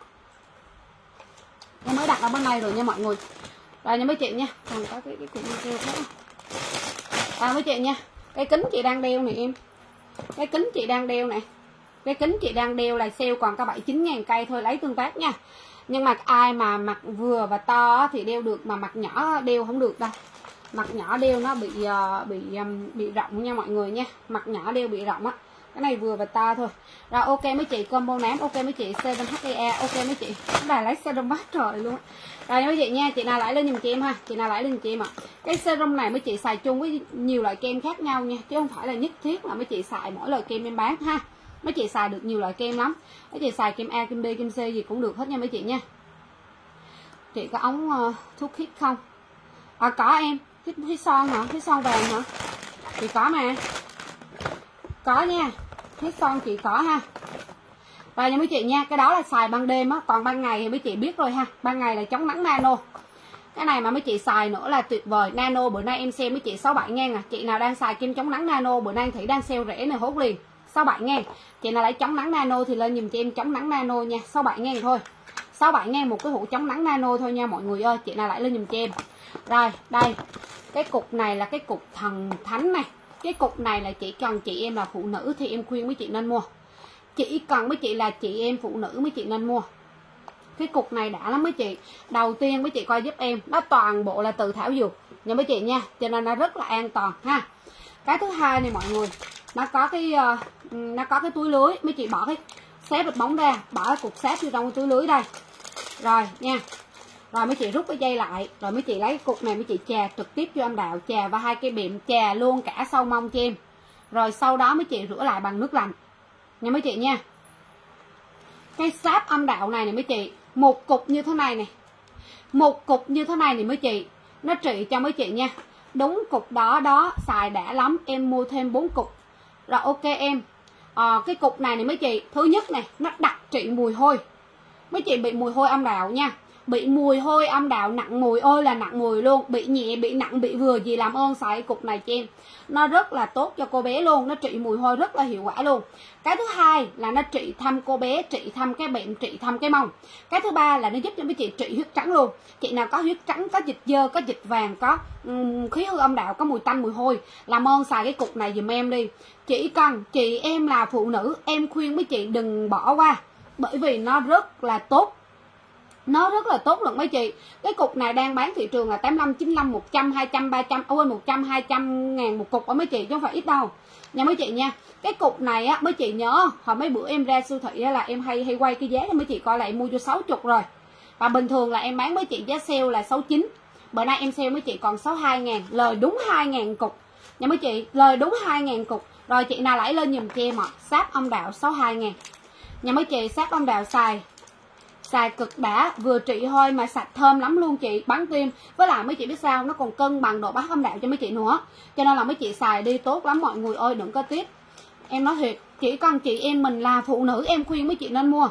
Em mới đặt ở bên này rồi nha mọi người. Rồi nha mấy chị nha. Còn có cái cái cục keo khác. À mấy chị nha. Cái kính chị đang đeo này em. Cái kính chị đang đeo này. Cái kính chị đang đeo là sale còn có bảy mươi chín ngàn cây thôi, lấy tương tác nha. Nhưng mà ai mà mặt vừa và to thì đeo được, mà mặt nhỏ đeo không được đâu. Mặt nhỏ đeo nó bị bị bị rộng nha mọi người nha. Mặt nhỏ đeo bị rộng á. Cái này vừa và to thôi. Rồi ok mấy chị, combo nám ok mấy chị, serum hát i a ok mấy chị. Cái này lấy serum quá trời luôn. Rồi mấy chị nha, chị nào lại lên giùm chị em ha. Chị nào lại lên giùm chị em ạ. Cái serum này mấy chị xài chung với nhiều loại kem khác nhau nha, chứ không phải là nhất thiết là mấy chị xài mỗi loại kem em bán ha. Mấy chị xài được nhiều loại kem lắm. Mấy chị xài kem A, kem B, kem C gì cũng được hết nha mấy chị nha. Chị có ống uh, thuốc hít không? À có em. Hít, hít son hả? Hít son vàng hả? Chị có mà. Có nha. Hít son chị có ha. Và nha mấy chị nha, cái đó là xài ban đêm á, còn ban ngày thì mấy chị biết rồi ha. Ban ngày là chống nắng nano. Cái này mà mấy chị xài nữa là tuyệt vời. Nano bữa nay em xem mấy chị sáu bảy ngàn à. Chị nào đang xài kem chống nắng nano bữa nay Thủy đang sale rẻ này hốt liền. sáu bảy ngàn. Chị nào lấy chống nắng nano thì lên dùm cho em chống nắng nano nha, sáu bảy ngàn thôi. sáu bảy ngàn một cái hũ chống nắng nano thôi nha mọi người ơi. Chị nào lại lên dùm cho em. Rồi, đây. Cái cục này là cái cục thần thánh này. Cái cục này là chỉ cần chị em là phụ nữ thì em khuyên mấy chị nên mua. Chỉ cần mấy chị là chị em phụ nữ mấy chị nên mua. Cái cục này đã lắm mấy chị. Đầu tiên mấy chị coi giúp em, nó toàn bộ là từ thảo dược nha mấy chị nha, cho nên nó rất là an toàn ha. Cái thứ hai này mọi người, nó có cái uh, nó có cái túi lưới. Mấy chị bỏ cái xếp bịch bóng ra, bỏ cái cục xếp vô trong cái túi lưới đây. Rồi nha. Rồi mấy chị rút cái dây lại, rồi mấy chị lấy cục này mấy chị chà trực tiếp cho âm đạo, chà vào hai cây bệm, chà luôn cả sau mông cho em. Rồi sau đó mấy chị rửa lại bằng nước lạnh nha mấy chị nha. Cái sáp âm đạo này này mấy chị, một cục như thế này này, một cục như thế này này mấy chị, nó trị cho mấy chị nha. Đúng cục đó đó, xài đã lắm, em mua thêm bốn cục. Rồi ok em. À, cái cục này này mấy chị, thứ nhất này, nó đặc trị mùi hôi. Mấy chị bị mùi hôi âm đạo nha, bị mùi hôi âm đạo nặng mùi ơi là nặng mùi luôn, bị nhẹ, bị nặng, bị vừa gì làm ơn xài cục này cho em. Nó rất là tốt cho cô bé luôn, nó trị mùi hôi rất là hiệu quả luôn. Cái thứ hai là nó trị thâm cô bé, trị thâm cái bệnh, trị thâm cái mông. Cái thứ ba là nó giúp cho mấy chị trị huyết trắng luôn. Chị nào có huyết trắng, có dịch dơ, có dịch vàng, có um, khí hư âm đạo, có mùi tanh mùi hôi, làm ơn xài cái cục này dùm em đi. Chỉ cần chị em là phụ nữ, em khuyên mấy chị đừng bỏ qua, bởi vì nó rất là tốt. Nó rất là tốt luôn mấy chị. Cái cục này đang bán thị trường là tám mươi lăm, chín mươi lăm, một trăm, hai trăm, ba trăm, ôi một trăm, hai trăm ngàn một cục ở mấy chị, chứ không phải ít đâu nha mấy chị nha. Cái cục này á mấy chị nhớ, hồi mấy bữa em ra siêu thị á, là em hay hay quay cái giá cho mấy chị coi, là em mua cho sáu mươi rồi. Và bình thường là em bán mấy chị giá sale là sáu mươi chín. Bữa nay em sale mấy chị còn sáu mươi hai ngàn, lời đúng hai ngàn cục nha mấy chị, lời đúng hai ngàn cục. Rồi chị nào lấy lên dùm cho em ạ. Sáp âm đạo sáu mươi hai ngàn nha mấy chị. Sáp âm đạo xài xài cực đã, vừa trị hôi mà sạch thơm lắm luôn chị, bắn tim. Với lại mấy chị biết sao, nó còn cân bằng độ bát âm đạo cho mấy chị nữa, cho nên là mấy chị xài đi tốt lắm mọi người ơi, đừng có tiếc. Em nói thiệt, chỉ cần chị em mình là phụ nữ em khuyên mấy chị nên mua,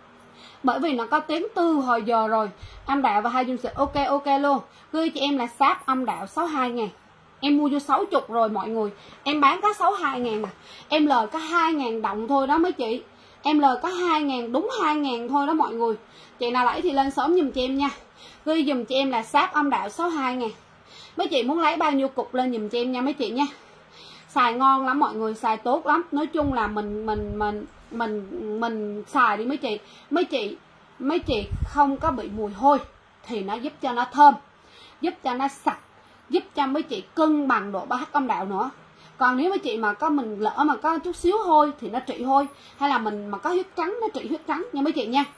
bởi vì nó có tiếng tư hồi giờ rồi. Âm đạo và hai dung dịch ok ok luôn. Gửi chị em là sáp âm đạo sáu mươi hai ngàn, em mua vô sáu mươi rồi mọi người, em bán có sáu mươi hai ngàn à. Em lời có hai ngàn đồng thôi đó mấy chị, em lời có hai ngàn, đúng hai ngàn thôi đó mọi người. Chị nào lấy thì lên sớm dùm cho em nha. Ghi dùm cho em là sáp âm đạo sáu mươi hai ngàn. Mấy chị muốn lấy bao nhiêu cục lên dùm cho em nha mấy chị nha. Xài ngon lắm mọi người, xài tốt lắm. Nói chung là mình mình mình mình mình xài đi mấy chị. Mấy chị mấy chị không có bị mùi hôi thì nó giúp cho nó thơm, giúp cho nó sạch, giúp cho mấy chị cân bằng độ pH âm đạo nữa. Còn nếu mấy chị mà có mình lỡ mà có chút xíu hôi thì nó trị hôi, hay là mình mà có huyết trắng nó trị huyết trắng nha mấy chị nha.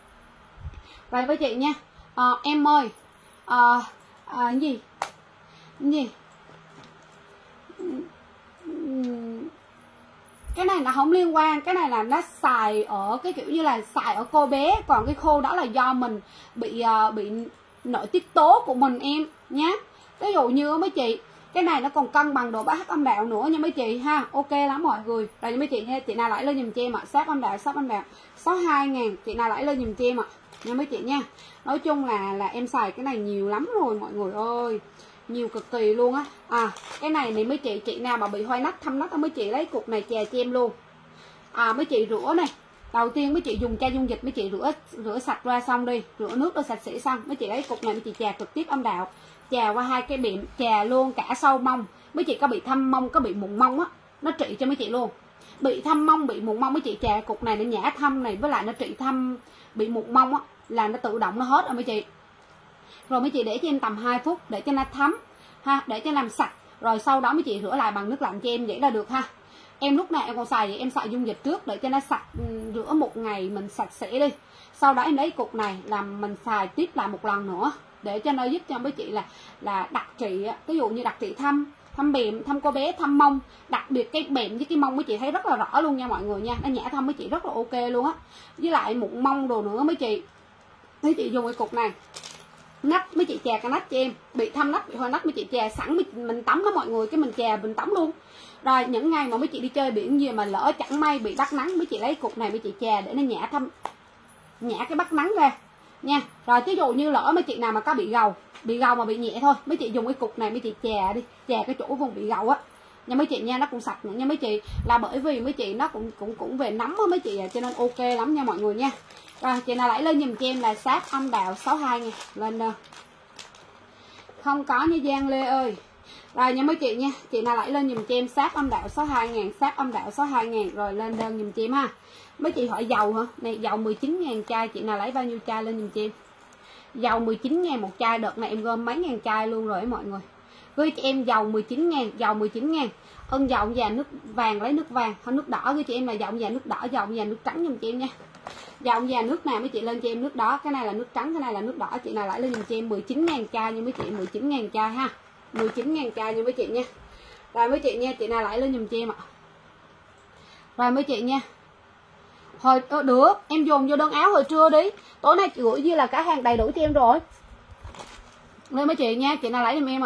Rồi với chị nha. À, em ơi à, à, gì gì cái này là không liên quan, cái này là nó xài ở cái kiểu như là xài ở cô bé, còn cái khô đó là do mình bị uh, bị nội tiết tố của mình em nhé. Ví dụ như mấy chị, cái này nó còn cân bằng độ pH âm đạo nữa nha mấy chị ha, ok lắm mọi người. Rồi mấy chị nha, chị nào lấy lên dùm cho em ạ. Sáp âm đạo, sáp âm đạo sáu mươi hai ngàn, chị nào lấy lên dùm cho em ạ nha mấy chị nha. Nói chung là là em xài cái này nhiều lắm rồi mọi người ơi, nhiều cực kỳ luôn á. À cái này này mấy chị, chị nào mà bị hoai nách, thâm nách, mấy chị lấy cục này chè cho em luôn. À mấy chị rửa này, đầu tiên mấy chị dùng chai dung dịch, mấy chị rửa rửa sạch ra xong đi, rửa nước rồi sạch sẽ xong, mấy chị lấy cục này mấy chị chà trực tiếp âm đạo, chà qua hai cái bệm, chà luôn cả sau mông. Mấy chị có bị thâm mông, có bị mụn mông á, nó trị cho mấy chị luôn. Bị thâm mông, bị mụn mông mấy chị chà cục này để nhả thâm này, với lại nó trị thâm bị mụn mông á, là nó tự động nó hết rồi mấy chị. Rồi mấy chị để cho em tầm hai phút để cho nó thấm ha, để cho làm sạch, rồi sau đó mấy chị rửa lại bằng nước lạnh cho em, vậy là được ha. Em lúc nào em còn xài vậy, em xài dung dịch trước để cho nó sạch, rửa một ngày mình sạch sẽ đi, sau đó em lấy cục này làm mình xài tiếp lại một lần nữa, để cho nó giúp cho mấy chị là là đặc trị, ví dụ như đặc trị thâm thâm bệm, thâm cô bé, thâm mông, đặc biệt cái bệm với cái mông mấy chị thấy rất là rõ luôn nha mọi người nha, nó nhả thâm mấy chị rất là ok luôn á. Với lại mụn mông đồ nữa mấy chị, mấy chị dùng cái cục này nách, mấy chị chà cái nách cho em, bị thâm nách, bị hoa nách mấy chị chà sẵn, mình, mình tắm đó mọi người, cái mình chà mình tắm luôn. Rồi những ngày mà mấy chị đi chơi biển gì mà lỡ chẳng may bị đắc nắng, mấy chị lấy cục này mấy chị chà để nó nhả thâm, nhả cái bắt nắng ra nha. Rồi ví dụ như lỡ mấy chị nào mà có bị gầu, bị gầu mà bị nhẹ thôi, mấy chị dùng cái cục này mấy chị chà đi, chà cái chỗ vùng bị gầu á nha mấy chị nha, nó cũng sạch nữa nha mấy chị, là bởi vì mấy chị nó cũng cũng cũng về nấm á mấy chị à, cho nên ok lắm nha mọi người nha. Rồi chị nào lấy lên dùm cho em là sáp âm đạo sáu mươi hai ngàn lên đơn. Không có như Giang Lê ơi. Rồi nha mấy chị nha, chị nào lấy lên dùm cho em sáp âm đạo sáu mươi hai ngàn, sáp âm đạo sáu mươi hai ngàn, rồi lên đơn dùm cho em ha. Mấy chị hỏi dầu hả? Này dầu mười chín ngàn chai, chị nào lấy bao nhiêu chai lên dùm cho em. Dầu mười chín ngàn một chai, đợt này em gom mấy ngàn chai luôn rồi mọi người. Gửi cho em dầu mười chín ngàn, dầu mười chín ngàn. Ân dầu già nước vàng lấy nước vàng, không nước đỏ, gửi chị em là dầu già nước đỏ, dầu già nước trắng dùm cho em nha. Dầu già nước nào mấy chị lên cho em nước đó. Cái này là nước trắng, cái này là nước đỏ. Chị nào lại lên giùm cho em mười chín ngàn chai nha mấy chị, mười chín ngàn chai ha, mười chín ngàn chai nha mấy chị nha. Rồi mấy chị nha, chị nào lại lên giùm cho em ạ. Rồi mấy chị nha. Hồi ờ, được, em dồn vô đơn áo hồi trưa đi. Tối nay chị gửi như là cả hàng đầy đủ cho em rồi. Lên mấy chị nha, chị nào lấy giùm em ạ.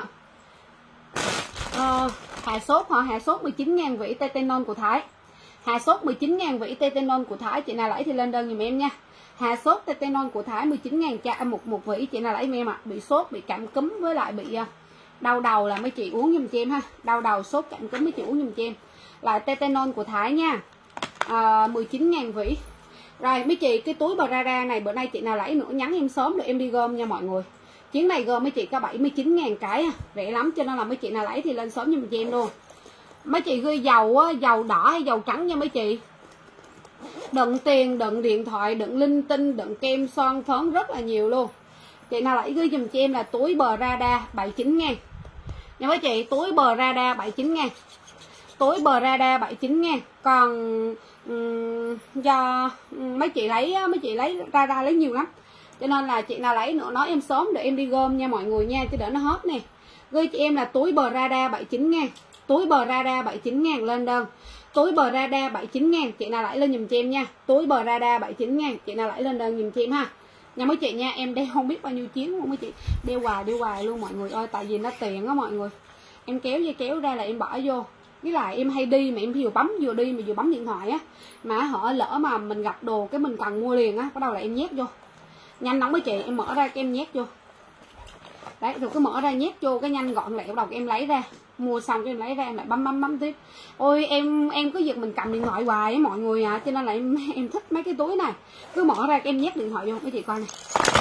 Ờ, hạ sốt hả? Hạ sốt mười chín ngàn vỉ Tetenon của Thái. Hạ sốt mười chín ngàn vỉ Tetenon của Thái, chị nào lấy thì lên đơn giùm em nha. Hạ sốt Tetenon của Thái mười chín ngàn chai một một vỉ, chị nào lấy giùm em ạ. Bị sốt, bị cảm cúm với lại bị đau đầu là mấy chị uống giùm cho em ha. Đau đầu, sốt, cảm cúm mấy chị uống giùm cho em. Lại Tetenon của Thái nha. À, mười chín ngàn vỉ. Rồi mấy chị, cái túi Prada này bữa nay chị nào lấy nữa nhắn em sớm để em đi gom nha mọi người. Chuyến này gom mấy chị có bảy mươi chín ngàn cái, rẻ lắm, cho nên là mấy chị nào lấy thì lên sớm giùm cho em luôn. Mấy chị ghi dầu á, dầu đỏ hay dầu trắng nha mấy chị. Đựng tiền, đựng điện thoại, đựng linh tinh, đựng kem son phấn rất là nhiều luôn. Chị nào lấy ghi giùm cho em là túi Prada bảy mươi chín ngàn nha mấy chị. Túi Prada bảy mươi chín ngàn, túi Prada bảy mươi chín ngàn. Còn um, do mấy chị lấy mấy chị lấy Prada lấy nhiều lắm, cho nên là chị nào lấy nữa nói em sớm để em đi gom nha mọi người nha, chứ đỡ nó hết nè. Ghi cho em là túi Prada bảy mươi chín ngàn, túi Prada bảy mươi chín ngàn lên đơn. Túi Prada bảy mươi chín ngàn, chị nào lấy lên giùm cho em nha. Túi Prada bảy mươi chín ngàn, chị nào lấy lên đơn giùm cho em ha. Nha mấy chị nha, em đeo không biết bao nhiêu chuyến luôn mấy chị. Đeo hoài đeo hoài luôn mọi người ơi, tại vì nó tiện á mọi người. Em kéo dây kéo ra là em bỏ vô. Với lại em hay đi mà em vừa bấm vừa đi mà vừa bấm điện thoại á. Mà họ lỡ mà mình gặp đồ cái mình cần mua liền á, bắt đầu là em nhét vô. Nhanh nóng mấy chị, em mở ra cái em nhét vô. Đấy, rồi cứ mở ra nhét vô cái nhanh gọn lẹ, bắt đầu em lấy ra. Mua xong cái em lấy ra em lại bấm bấm bấm tiếp. Ôi em em cứ việc mình cầm điện thoại hoài á mọi người à, cho nên là em em thích mấy cái túi này. Cứ mở ra cái em nhét điện thoại vô, mấy chị coi này.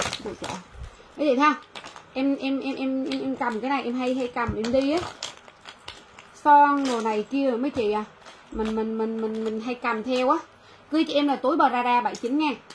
Mấy chị ha. Em em em em em, em cầm cái này em hay hay cầm em đi á. Son đồ này kia mấy chị à. Mình mình mình mình mình hay cầm theo á. Cứ cho em là túi Prada bảy mươi chín ngàn.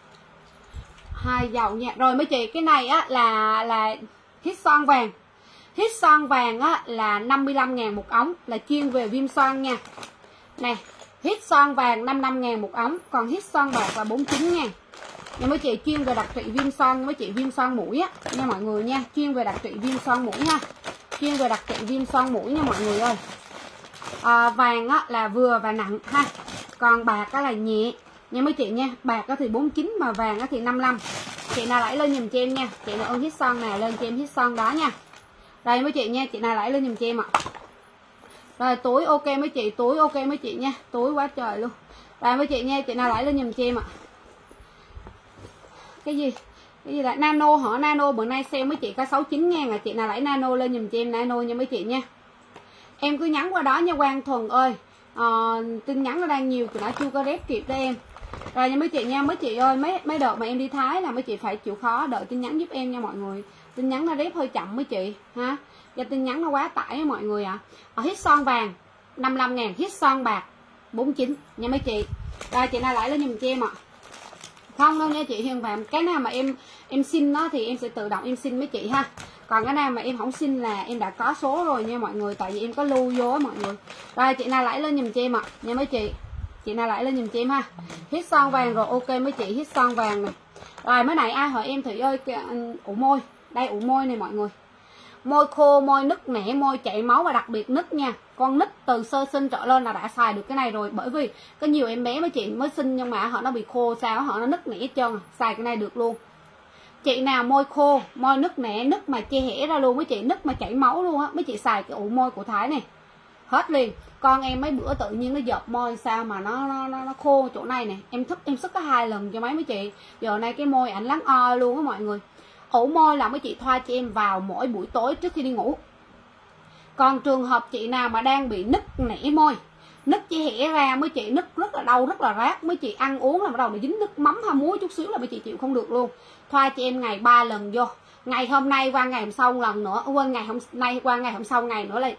Hai dầu nha. Rồi mấy chị, cái này á là là hít son vàng. Hít son vàng á là năm mươi lăm ngàn một ống, là chuyên về viêm son nha. Nè, hít son vàng năm mươi lăm ngàn một ống, còn hít son bạc là bốn mươi chín ngàn. Nha mấy chị, chuyên về đặc trị viêm son, mấy chị viêm son mũi á nha mọi người nha, chuyên về đặc trị viêm son mũi ha. Chuyên về đặc trị viêm son mũi nha mọi người ơi. À, vàng á là vừa và nặng ha. Còn bạc á là nhẹ nha mấy chị nha. Bạc á thì bốn mươi chín mà vàng á thì năm mươi lăm. Chị nào lấy lên giùm cho em nha. Chị nào ơn hít son nào lên cho em hít son đó nha. Đây mấy chị nha, chị nào lấy lên giùm cho em ạ. Rồi túi ok mấy chị, túi ok mấy chị nha, túi quá trời luôn. Đây mấy chị nha, chị nào lấy lên giùm cho em ạ. Cái gì? Cái gì là nano hả? Nano bữa nay sale mấy chị có sáu mươi chín ngàn, là chị nào lấy nano lên giùm cho em nano nha mấy chị nha. Em cứ nhắn qua đó nha Quang Thuần ơi. À, tin nhắn nó đang nhiều, chị đã chưa có rep kịp cho em. Rồi nha mấy chị nha, mấy chị ơi, mấy mấy đợt mà em đi Thái là mấy chị phải chịu khó đợi tin nhắn giúp em nha mọi người. Tin nhắn nó rep hơi chậm mấy chị ha. Do tin nhắn nó quá tải á mọi người ạ. À. Hít son vàng năm mươi lăm ngàn, hít son bạc bốn mươi chín nha mấy chị. Rồi chị nào lại lên giùm cho em ạ. Không đâu nha chị Hiền Phạm, cái nào mà em em xin nó thì em sẽ tự động em xin mấy chị ha. Còn cái nào mà em không xin là em đã có số rồi nha mọi người, tại vì em có lưu vô á mọi người. Rồi chị nào lại lên giùm cho em ạ nha mấy chị. Chị nào lại lên giùm cho em ha. Hít son vàng rồi ok mấy chị, hít son vàng này. Rồi mới này ai hỏi em Thủy ơi ủ môi. Đây ủ môi này mọi người. Môi khô, môi nứt nẻ, môi chảy máu và đặc biệt nứt nha. Con nít từ sơ sinh trở lên là đã xài được cái này rồi. Bởi vì có nhiều em bé mấy chị mới sinh nhưng mà họ nó bị khô sao, họ nó nứt nẻ hết trơn. Xài cái này được luôn. Chị nào môi khô, môi nứt nẻ, nứt mà che hẻ ra luôn mấy chị, nứt mà chảy máu luôn á, mấy chị xài cái ủ môi của Thái này. Hết liền. Con em mấy bữa tự nhiên nó dợp môi sao mà nó nó nó, nó khô chỗ này nè. Em thức em sức có hai lần cho mấy mấy chị. Giờ này cái môi ảnh láng o luôn á mọi người. Ủ môi là mấy chị thoa cho em vào mỗi buổi tối trước khi đi ngủ. Còn trường hợp chị nào mà đang bị nứt nẻ môi, nứt chỉ hẻ ra mấy chị, nứt rất là đau rất là rát, mấy chị ăn uống là bắt đầu nó dính nước mắm hay muối chút xíu là mấy chị chịu không được luôn. Thoa cho em ngày ba lần vô. Ngày hôm nay qua ngày hôm sau một lần nữa, quên ngày hôm nay qua ngày hôm sau ngày nữa là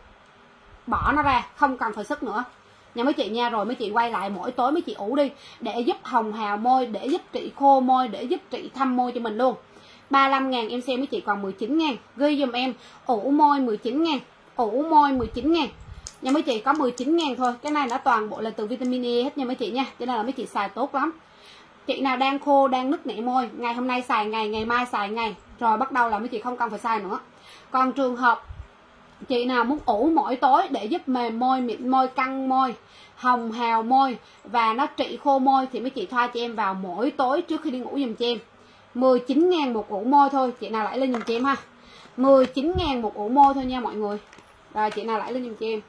bỏ nó ra, không cần phải sức nữa nha mấy chị nha. Rồi mấy chị quay lại mỗi tối mấy chị ủ đi, để giúp hồng hào môi, để giúp trị khô môi, để giúp trị thâm môi cho mình luôn. Ba mươi lăm ngàn em xem mấy chị còn mười chín ngàn. Ghi dùm em ủ môi mười chín ngàn, ủ môi mười chín ngàn nha mấy chị, có mười chín ngàn thôi. Cái này nó toàn bộ là từ vitamin E hết nha mấy chị nha, cho nên là mấy chị xài tốt lắm. Chị nào đang khô, đang nứt nẻ môi, ngày hôm nay xài ngày, ngày mai xài ngày, rồi bắt đầu là mấy chị không cần phải xài nữa. Còn trường hợp chị nào muốn ủ mỗi tối để giúp mềm môi, mịn môi, căng môi, hồng hào môi và nó trị khô môi thì mấy chị thoa cho em vào mỗi tối trước khi đi ngủ dùm cho em. Mười chín ngàn một ủ môi thôi. Chị nào lại lên dùm cho em ha. Mười chín ngàn một ủ môi thôi nha mọi người. Rồi chị nào lại lên dùm cho em.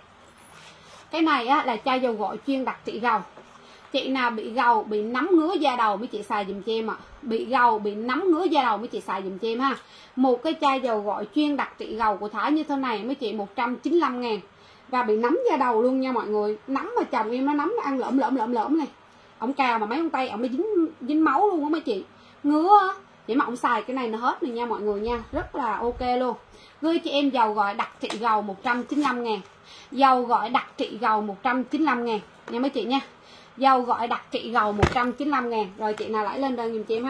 Cái này á, là chai dầu gội chuyên đặc trị gầu. Chị nào bị gầu, bị nấm ngứa da đầu mấy chị xài dùm cho em ạ. Bị gầu, bị nấm ngứa da đầu mấy chị xài dùm cho em ha. Một cái chai dầu gội chuyên đặc trị gầu của Thái như thế này mấy chị một trăm chín mươi lăm ngàn. Và bị nấm da đầu luôn nha mọi người. Nấm mà chồng em nó nấm nó ăn lỡm lỡm lỡm lỡm này. Ông cào mà mấy ông tay ông nó dính dính máu luôn á mấy chị. Ngứa á. Vậy mà ông xài cái này nó hết rồi nha mọi người nha. Rất là ok luôn. Gửi cho em dầu gội đặc trị gầu một trăm chín mươi lăm ngàn. Dầu gội đặc trị gầu một trăm chín mươi lăm ngàn nha mấy chị nha. Dầu gội đặc trị gầu một trăm chín mươi lăm ngàn. Rồi chị nào lấy lên đơn giùm chị em ha.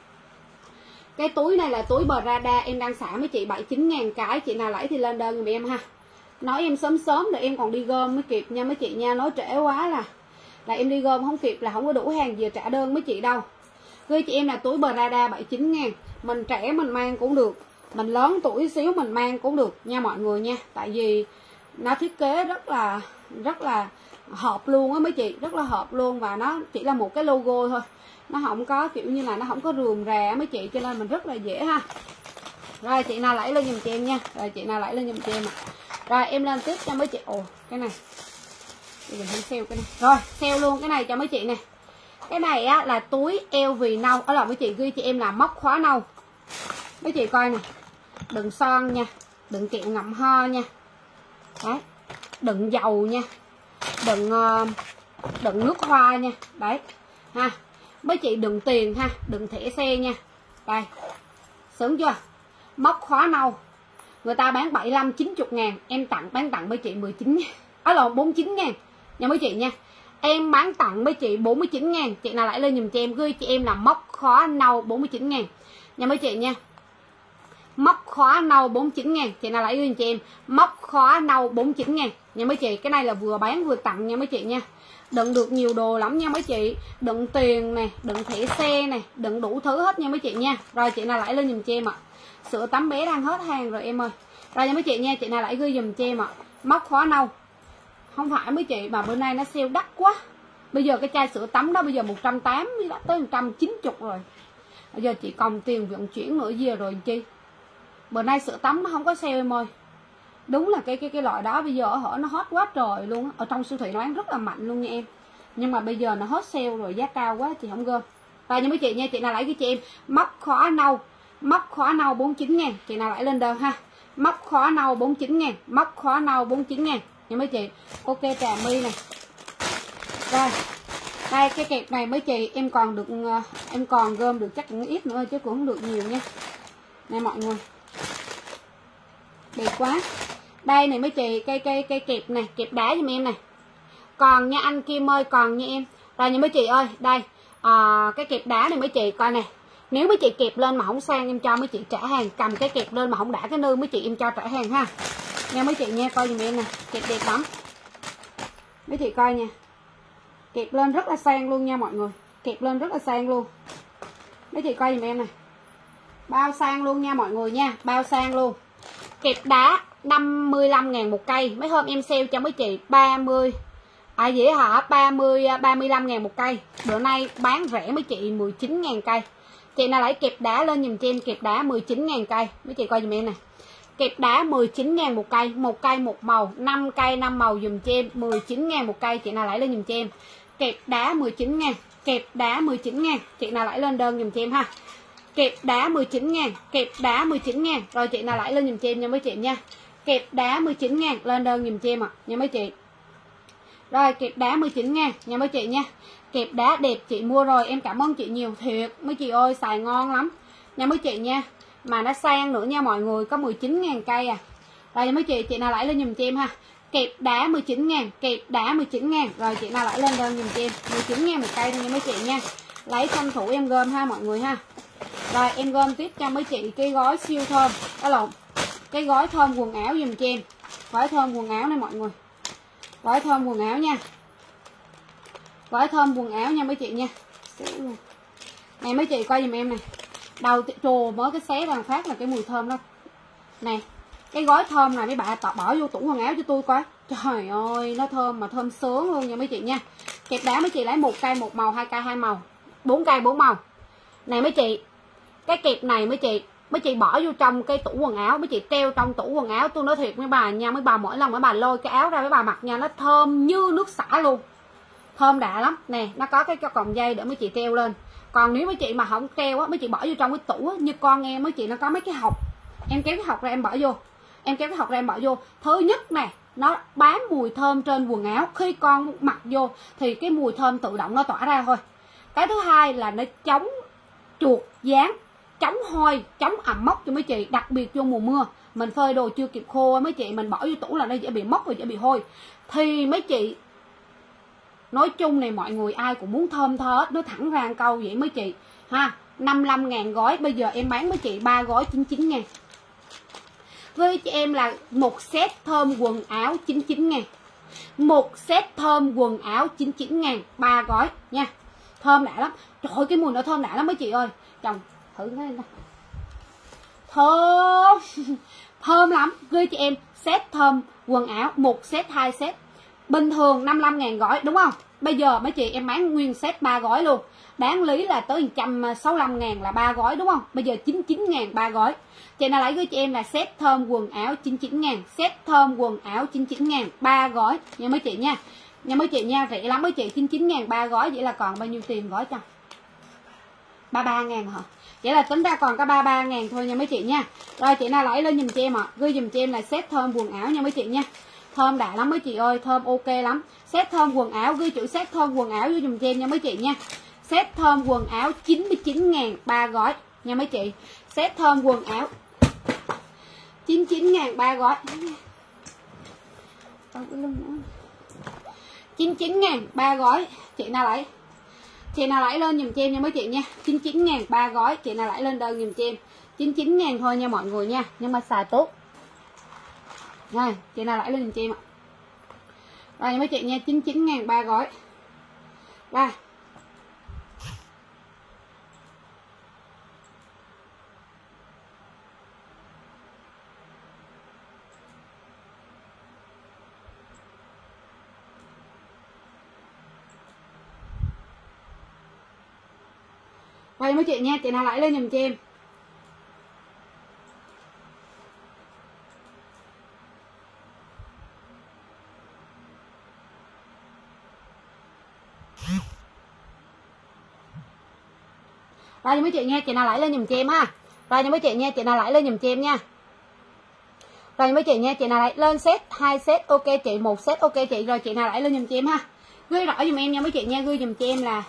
Cái túi này là túi Prada em đang xả mấy chị bảy mươi chín ngàn cái. Chị nào lấy thì lên đơn giùm em ha. Nói em sớm sớm để em còn đi gom mới kịp nha mấy chị nha. Nói trễ quá là là em đi gom không kịp là không có đủ hàng về trả đơn mấy chị đâu. Gửi chị em là túi Prada bảy mươi chín ngàn. Mình trẻ mình mang cũng được, mình lớn tuổi xíu mình mang cũng được nha mọi người nha. Tại vì nó thiết kế rất là rất là hợp luôn á mấy chị, rất là hợp luôn. Và nó chỉ là một cái logo thôi, nó không có kiểu như là nó không có rườm rà mấy chị, cho nên mình rất là dễ ha. Rồi chị nào lấy lên giùm cho em nha. Rồi chị nào lấy lên giùm cho em ạ. Rồi em lên tiếp cho mấy chị. Ồ cái này bây giờ không sale cái này. Rồi sale luôn cái này cho mấy chị nè. Cái này á là túi eo vì nâu. Ở là mấy chị ghi cho em là móc khóa nâu. Mấy chị coi nè. Đựng son nha, đựng kẹo ngậm ho nha. Đấy. Đựng dầu nha. Đựng uh, đựng nước hoa nha. Đấy. Ha. Mấy chị đựng tiền ha, đựng thẻ xe nha. Đây. Sướng chưa? Móc khóa nâu. Người ta bán bảy mươi lăm chín mươi ngàn, em tặng bán tặng mấy chị mười chín ngàn. Đó là bốn mươi chín ngàn nha mấy chị nha. Em bán tặng mấy chị bốn mươi chín ngàn. Chị nào lại lên dùm cho em gửi chị em là móc khóa nâu bốn mươi chín ngàn nha mấy chị nha. Móc khóa nâu bốn mươi chín ngàn. Chị nào lại lên cho em móc khóa nâu bốn mươi chín ngàn nha mấy chị. Cái này là vừa bán vừa tặng nha mấy chị nha. Đựng được nhiều đồ lắm nha mấy chị. Đựng tiền nè, đựng thẻ xe nè, đựng đủ thứ hết nha mấy chị nha. Rồi chị nào lại lên dùm cho em ạ. Sữa tắm bé đang hết hàng rồi em ơi. Rồi nha mấy chị nha. Chị nào lại gửi dùm cho em ạ. Móc khóa nâu. Không phải mấy chị mà bữa nay nó sale đắt quá. Bây giờ cái chai sữa tắm đó bây giờ một trăm tám mươi tới một trăm chín mươi rồi. Bây giờ chị còn tiền vận chuyển nữa gì rồi chi. Bữa nay sữa tắm nó không có sale em ơi. Đúng là cái cái cái loại đó bây giờ ở hở nó hot quá trời luôn. Ở trong siêu thị nó bán rất là mạnh luôn nha em. Nhưng mà bây giờ nó hot sale rồi, giá cao quá chị không gom. Rồi nha mấy chị nha. Chị nào lấy cái chị em móc khóa nâu. Móc khóa nâu bốn mươi chín ngàn. Chị nào lại lên đơn ha. Móc khóa nâu bốn mươi chín ngàn. Móc khóa nâu bốn mươi chín ngàn nha mấy chị. Ok trà my này. Rồi đây cái kẹp này mấy chị em còn được em còn gom được chắc cũng ít nữa chứ cũng không được nhiều nha. Nè mọi người. Đẹp quá. Đây này mấy chị, cây cây cây kẹp này, kẹp đá giùm em này. Còn nha anh Kim ơi, còn nha em. Rồi nha mấy chị ơi, đây à, cái kẹp đá này mấy chị coi nè. Nếu mấy chị kẹp lên mà không sang em cho mấy chị trả hàng. Cầm cái kẹp lên mà không đã cái nư mấy chị em cho trả hàng ha. Nha mấy chị nha, coi giùm em nè. Kẹp đẹp lắm. Mấy chị coi nha. Kẹp lên rất là sang luôn nha mọi người. Kẹp lên rất là sang luôn. Mấy chị coi giùm em này. Bao sang luôn nha mọi người nha. Bao sang luôn. Kẹp đá năm mươi lăm ngàn một cây. Mấy hôm em sale cho mấy chị ba mươi. À vậy hả? ba mươi, ba mươi lăm ngàn một cây. Bữa nay bán rẻ mấy chị mười chín ngàn cây. Chị nào lấy kẹp đá lên dùm cho em. Kẹp đá mười chín ngàn cây. Mấy chị coi dùm em nè. Kẹp đá mười chín ngàn một cây. Một cây một màu. năm cây năm màu dùm cho em. mười chín ngàn một cây. Chị nào lấy lên dùm cho em. Kẹp đá mười chín ngàn. Kẹp đá mười chín ngàn. Chị nào lấy lên đơn dùm cho em ha. Kẹp đá mười chín ngàn. Kẹp đá mười chín ngàn. Rồi chị nào lấy lên dùm cho em nha mấy chị nha. Kẹp đá mười chín ngàn. Lên đơn dùm cho em ạ. À, nha mấy chị. Rồi kẹp đá mười chín ngàn nha mấy chị nha. Kẹp đá đẹp chị mua rồi. Em cảm ơn chị nhiều thiệt. Mấy chị ơi xài ngon lắm. Nha mấy chị nha. Mà nó sang nữa nha mọi người. Có mười chín ngàn cây à. Rồi nha mấy chị. Chị nào lấy lên dùm cho em ha. Kẹp đá mười chín ngàn. Kẹp đá mười chín ngàn. Rồi chị nào lấy lên đơn dùm cho em. mười chín ngàn một cây thôi nha mấy chị nha. Lấy tranh thủ em gom ha mọi người ha. Rồi em gom tiếp cho mấy chị cái gói siêu thơm. Đó lộn. Cái gói thơm quần áo dùm cho em. Gói thơm quần áo này mọi người. Gói thơm quần áo nha. Gói thơm quần áo nha mấy chị nha. luôn. Này mấy chị coi giùm em này. Đầu trồ mới cái xé vàng phát là cái mùi thơm đó. Nè, cái gói thơm này mấy bạn bỏ vô tủ quần áo cho tôi coi. Trời ơi, nó thơm mà thơm sướng luôn nha mấy chị nha. Kẹp đá mấy chị lấy một cây một màu, hai cây hai màu, bốn cây bốn màu. Này mấy chị, cái kẹp này mấy chị, mấy chị bỏ vô trong cái tủ quần áo, mấy chị treo trong tủ quần áo. Tôi nói thiệt mấy bà nha, mấy bà mỗi lần mấy bà lôi cái áo ra mấy bà mặc nha, nó thơm như nước xả luôn. Thơm đã lắm. Nè, nó có cái còng dây để mấy chị treo lên. Còn nếu mấy chị mà không treo á, mấy chị bỏ vô trong cái tủ á, như con em mấy chị nó có mấy cái hộc. Em kéo cái hộc ra em bỏ vô. Em kéo cái hộc ra em bỏ vô. Thứ nhất nè, nó bám mùi thơm trên quần áo. Khi con mặc vô thì cái mùi thơm tự động nó tỏa ra thôi. Cái thứ hai là nó chống chuột dán, chống hôi, chống ẩm mốc cho mấy chị. Đặc biệt vô mùa mưa, mình phơi đồ chưa kịp khô mấy chị, mình bỏ vô tủ là nó dễ bị mốc và dễ bị hôi. Thì mấy chị, nói chung này mọi người ai cũng muốn thơm tho hết. Nó thẳng ra câu vậy mấy chị ha. Năm mươi lăm ngàn gói. Bây giờ em bán mấy chị ba gói chín mươi chín ngàn. Với chị em là một set thơm quần áo chín mươi chín ngàn. Một set thơm quần áo chín mươi chín ngàn, ba gói nha. Thơm đã lắm. Trời ơi cái mùi nó thơm đã lắm mấy chị ơi. Chồng thử cái này. Thơm thơm lắm. Với chị em set thơm quần áo, một set hai set. Bình thường năm mươi lăm ngàn gói đúng không? Bây giờ mấy chị em bán nguyên set ba gói luôn. Đáng lý là tới một trăm sáu mươi lăm ngàn là ba gói đúng không? Bây giờ chín mươi chín ngàn ba gói. Chị nào lấy với chị em là set thơm quần áo chín mươi chín ngàn, set thơm quần áo chín mươi chín ngàn, ba gói nha mấy chị nha. Nha mấy chị nha, rẻ lắm mấy chị, chín mươi chín ngàn ba gói. Vậy là còn bao nhiêu tiền gói cho? ba mươi ba ngàn hả? Vậy là tính ra còn có ba mươi ba ngàn thôi nha mấy chị nha. Rồi chị nào lấy lên dùm cho em ạ. À. Ghi dùm cho em là set thơm quần áo nha mấy chị nha. Thơm đã lắm mấy chị ơi, thơm ok lắm. Set thơm quần áo, ghi chữ set thơm quần áo vô dùm cho em nha mấy chị nha. Set thơm quần áo chín mươi chín ngàn ba gói nha mấy chị. Set thơm quần áo chín mươi chín ngàn ba gói. chín mươi chín ngàn ba gói. Chị nào lấy? Chị nào lấy lên dùm cho em nha mấy chị nha. chín mươi chín ngàn ba gói. Chị nào lấy lên đơn dùm cho em. chín mươi chín ngàn thôi nha mọi người nha. Nhưng mà xài tốt. Rồi, chị nào lấy lên dùm cho em ạ. Rồi nha mấy chị nha, chín mươi chín ngàn ba gói. Rồi. Rồi mấy chị nha, chị nào lấy lên dùm cho em. Rồi mấy chị nha, chị nào lấy lên dùm cho em ha. Rồi mấy chị nha, chị nào lấy lên dùm cho em nha. Rồi mấy chị nha, chị nào lấy lên set hai set ok chị, một set ok chị. Rồi chị nào lấy lên dùm cho em ha. Ghi rõ dùm em nha mấy chị nha, ghi dùm cho em là.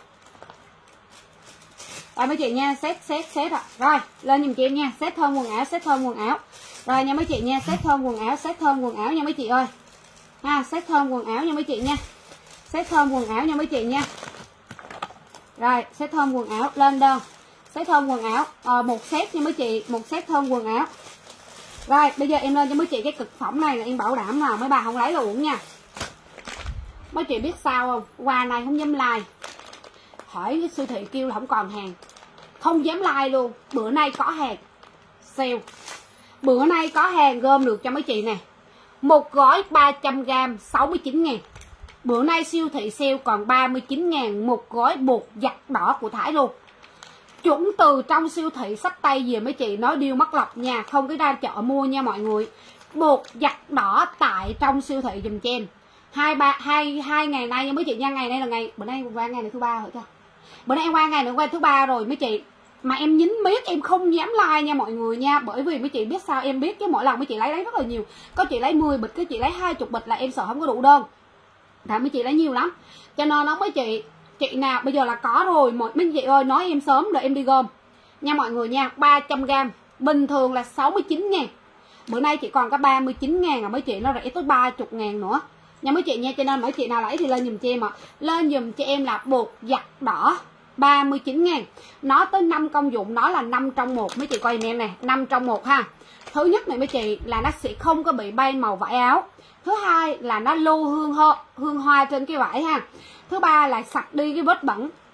Rồi mấy chị nha, set set set ạ. Rồi, lên dùm cho em nha, set thơm quần áo, set thơm quần áo. Rồi nha mấy chị nha, set thơm quần áo, set thơm quần áo nha mấy chị ơi. Ha, set thơm quần áo nha mấy chị nha. Set thơm quần áo nha mấy chị nha. Rồi, set thơm quần áo lên đơn. Set thơm quần áo à, một set nha mấy chị, một set thơm quần áo. Rồi, bây giờ em lên cho mấy chị cái cực phẩm này là em bảo đảm là mấy bà không lấy là uổng nha. Mấy chị biết sao không? Quà này không dám like. Hỏi cái siêu thị kêu là không còn hàng. Không dám like luôn. Bữa nay có hàng sale. Bữa nay có hàng gom được cho mấy chị nè. Một gói ba trăm gam sáu mươi chín ngàn. Bữa nay siêu thị sale còn ba mươi chín ngàn một gói bột giặt đỏ của Thái luôn. Chuẩn từ trong siêu thị xách tay về mấy chị, nói điêu mắc lọc nha, không có ra chợ mua nha mọi người. Bột giặt đỏ tại trong siêu thị dùm cho em. Hai ba hai hai ngày nay nha mấy chị nha, ngày nay là ngày bữa nay qua ngày này thứ ba rồi cho. Bữa nay em qua ngày này qua thứ ba rồi mấy chị. Mà em nhín miết em không dám like nha mọi người nha, bởi vì mấy chị biết sao, em biết chứ mỗi lần mấy chị lấy lấy rất là nhiều. Có chị lấy mười bịch, có chị lấy hai mươi bịch là em sợ không có đủ đơn. Tại mấy chị lấy nhiều lắm. Cho nên nó mấy chị, chị nào bây giờ là có rồi, mọi mấy chị ơi nói em sớm để em đi gom. Nha mọi người nha, ba trăm gam bình thường là sáu mươi chín ngàn. Bữa nay chị còn có ba mươi chín ngàn à mấy chị, nó rẻ tới ba mươi ngàn nữa. Nha mấy chị nha, cho nên mấy chị nào lấy thì lên dùm cho em ạ. Lên dùm cho em là bột giặt đỏ ba mươi chín ngàn. Nó tới năm công dụng, nó là năm trong một. Mấy chị coi dùm em nè, năm trong một ha. Thứ nhất này mấy chị là nó sẽ không có bị bay màu vải áo. Thứ hai là nó lưu hương hoa, hương hoa trên cái vải ha. Thứ ba là sạch đi cái vết bẩn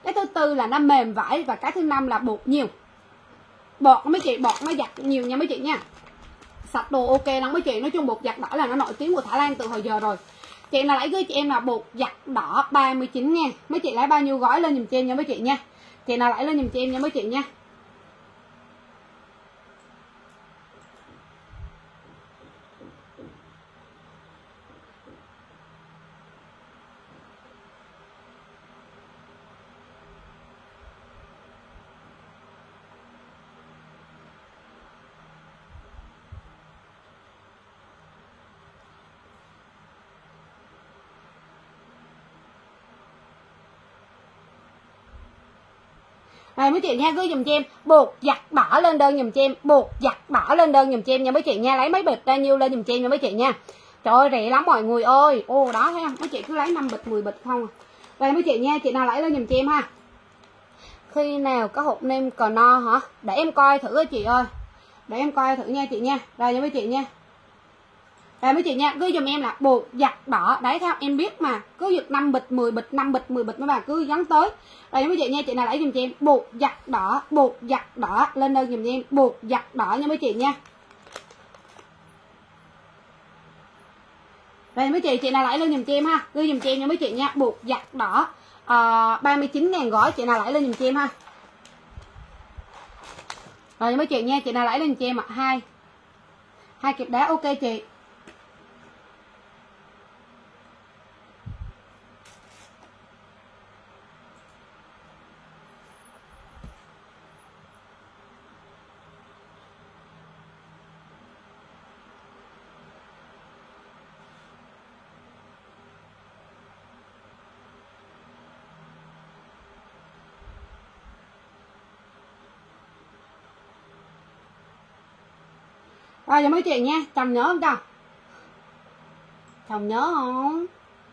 Cái thứ tư là nó mềm vải. Và cái thứ năm là bột nhiều. Bọt mấy chị, bọt nó giặt nhiều nha mấy chị nha. Sạch đồ ok lắm mấy chị. Nói chung bột giặt đỏ là nó nổi tiếng của Thái Lan từ hồi giờ rồi. Chị nào lấy với chị em là bột giặt đỏ ba mươi chín ngàn. Mấy chị lấy bao nhiêu gói lên dùm cho em nha mấy chị nha. Chị nào lấy lên dùm cho em nha mấy chị nha. Này mấy chị nha, gửi dùm cho em bột giặt đỏ lên đơn dùm cho em, bột giặt đỏ lên đơn dùm cho em nha mấy chị nha. Lấy mấy bịch bao nhiêu lên dùm cho em nha mấy chị nha. Trời ơi rẻ lắm mọi người ơi. Ô đó thấy không? Mấy chị cứ lấy năm bịch mười bịch không à. Rồi mấy chị nha, chị nào lấy lên dùm cho em ha. Khi nào có hộp nem cờ no hả? Để em coi thử chị ơi. Để em coi thử nha chị nha. Rồi nha mấy chị nha. Rồi mấy chị nha, cứ dùm em là bột giặt đỏ. Đấy theo em biết mà. Cứ giật năm bịch, mười bịch, năm bịch, mười bịch mấy bà cứ dán tới. Rồi nha mấy chị nha, chị nào lấy dùm cho em bột giặt đỏ, bột giặt đỏ lên đơn dùm cho em, bột giặt đỏ nha mấy chị nha. Rồi mấy chị, chị nào lấy lên dùm cho em ha. Cứ dùm cho em nha mấy chị nha, bột giặt đỏ à, ba mươi chín ngàn gói, chị nào lấy lên dùm cho em ha. Rồi mấy chị nha, chị nào lấy lên cho em ạ. Hai Hai kẹp đá ok chị. Rồi cho mấy chị nha, chồng nhớ không chồng? Chồng nhớ không?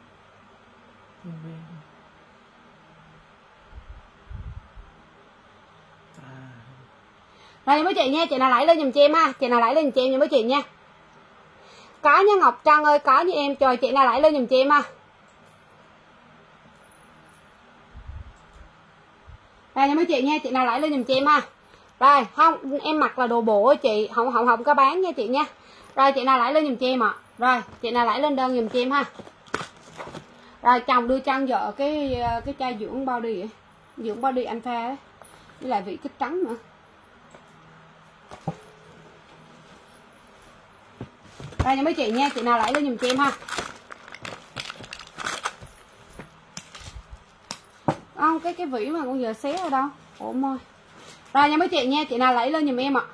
Rồi mấy chị nha, chị nào lấy lên giùm cho em ha, chị nào lấy lên giùm cho em nha mấy chị nha. Có nha Ngọc Trân ơi, có như em, trời chị nào lấy lên giùm cho em ha. Rồi nha mấy chị nha, chị nào lấy lên giùm cho em ha. Rồi, không, em mặc là đồ bộ á chị, không không không có bán nha chị nha. Rồi chị nào lấy lên giùm cho em ạ. À. Rồi, chị nào lấy lên đơn giùm cho em ha. Rồi chồng đưa chân vợ cái cái chai dưỡng body vậy. Dưỡng body anh pha ấy. Với lại vị kích trắng nữa. Đây nha mấy chị nha, chị nào lấy lên giùm cho em ha. Không, cái cái vỉ mà con giờ xé ở đâu? Ủa môi. Rồi nha mấy chị nha, chị nào lấy lên giùm em ạ.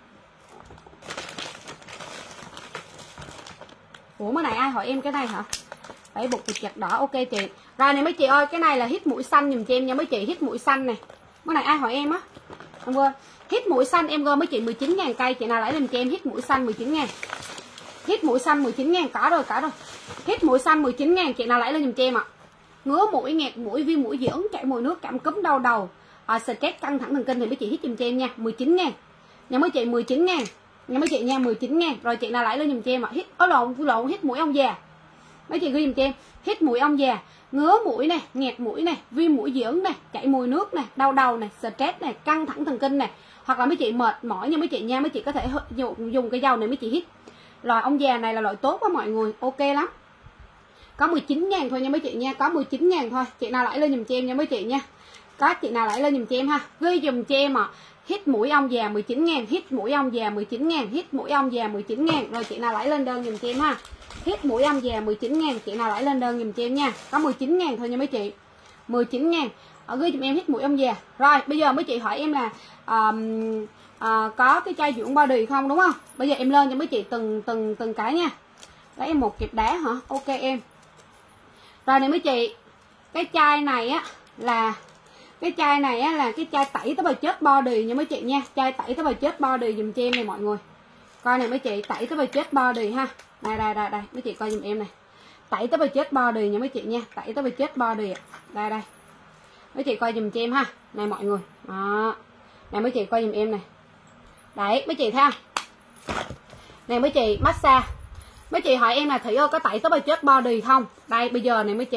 Ủa mới này ai hỏi em cái này hả? Đấy bột thịt chặt đỏ ok chị. Rồi này mấy chị ơi, cái này là hít mũi xanh giùm cho em nha mấy chị, hít mũi xanh này. Mới này ai hỏi em á. Em quên. Hít mũi xanh em gom mấy chị mười chín ngàn cây, chị nào lấy lên cho em hít mũi xanh mười chín ngàn. Hít mũi xanh mười chín ngàn có rồi, có rồi. Hít mũi xanh mười chín ngàn, chị nào lấy lên giùm cho em ạ. Ngứa mũi, nghẹt mũi, viêm mũi dưỡng, chảy mùi nước, cảm cúm đau đầu, à, stress căng thẳng thần kinh thì mấy chị hít giùm cho em nha, mười chín ngàn. Nha mấy chị mười chín ngàn. Nha mấy chị nha, mười chín ngàn. Rồi chị nào lấy lên giùm cho em ạ. Hít ớ lộn, lộn hít mũi ong già. Mấy chị ghi giùm cho em, hít mũi ong già, ngứa mũi này, nghẹt mũi này, viêm mũi dưỡng này, chảy mùi nước này, đau đầu này, stress này, căng thẳng thần kinh này. Hoặc là mấy chị mệt mỏi như mấy chị nha, mấy chị có thể dùng, dùng cái dầu này mấy chị hít. Loại ong già này là loại tốt quá mọi người, ok lắm. Có mười chín ngàn thôi nha mấy chị nha, có mười chín ngàn thôi. Chị nào lấy lên giùm cho em nha mấy chị nha. Có chị nào lấy lên giùm cho em ha. Ghi giùm cho em ạ. À. Hít mũi ong già mười chín ngàn, hít mũi ong già mười chín ngàn, hít mũi ong già mười chín ngàn. Rồi chị nào lấy lên đơn giùm cho em ha. Hít mũi ong già mười chín ngàn, chị nào lấy lên đơn giùm cho em nha. Có mười chín ngàn thôi nha mấy chị. mười chín ngàn. Ở ghi giùm em hít mũi ong già. Rồi, bây giờ mấy chị hỏi em là um, uh, có cái chai dưỡng body không đúng không? Bây giờ em lên cho mấy chị từng từng từng cái nha. Lấy em một kẹp đá hả? Ok em. Rồi này mấy chị, cái chai này á là cái chai này á là cái chai tẩy tới bào chết body nha mấy chị nha. Chai tẩy tới bào chết body dùm cho em này mọi người. Coi này mấy chị, tẩy tới bào chết body ha. Đây đây đây đây, mấy chị coi dùm em này. Tẩy tới bào chết body nha mấy chị nha, tẩy tới bào chết body. Đây đây. Mấy chị coi dùm cho em ha. Này mọi người. Đó. Này mấy chị coi dùm em này. Đấy, mấy chị thấy không? Này mấy chị, massage. Mấy chị hỏi em là Thủy ơi có tẩy tới bào chết body không? Đây bây giờ này mấy chị,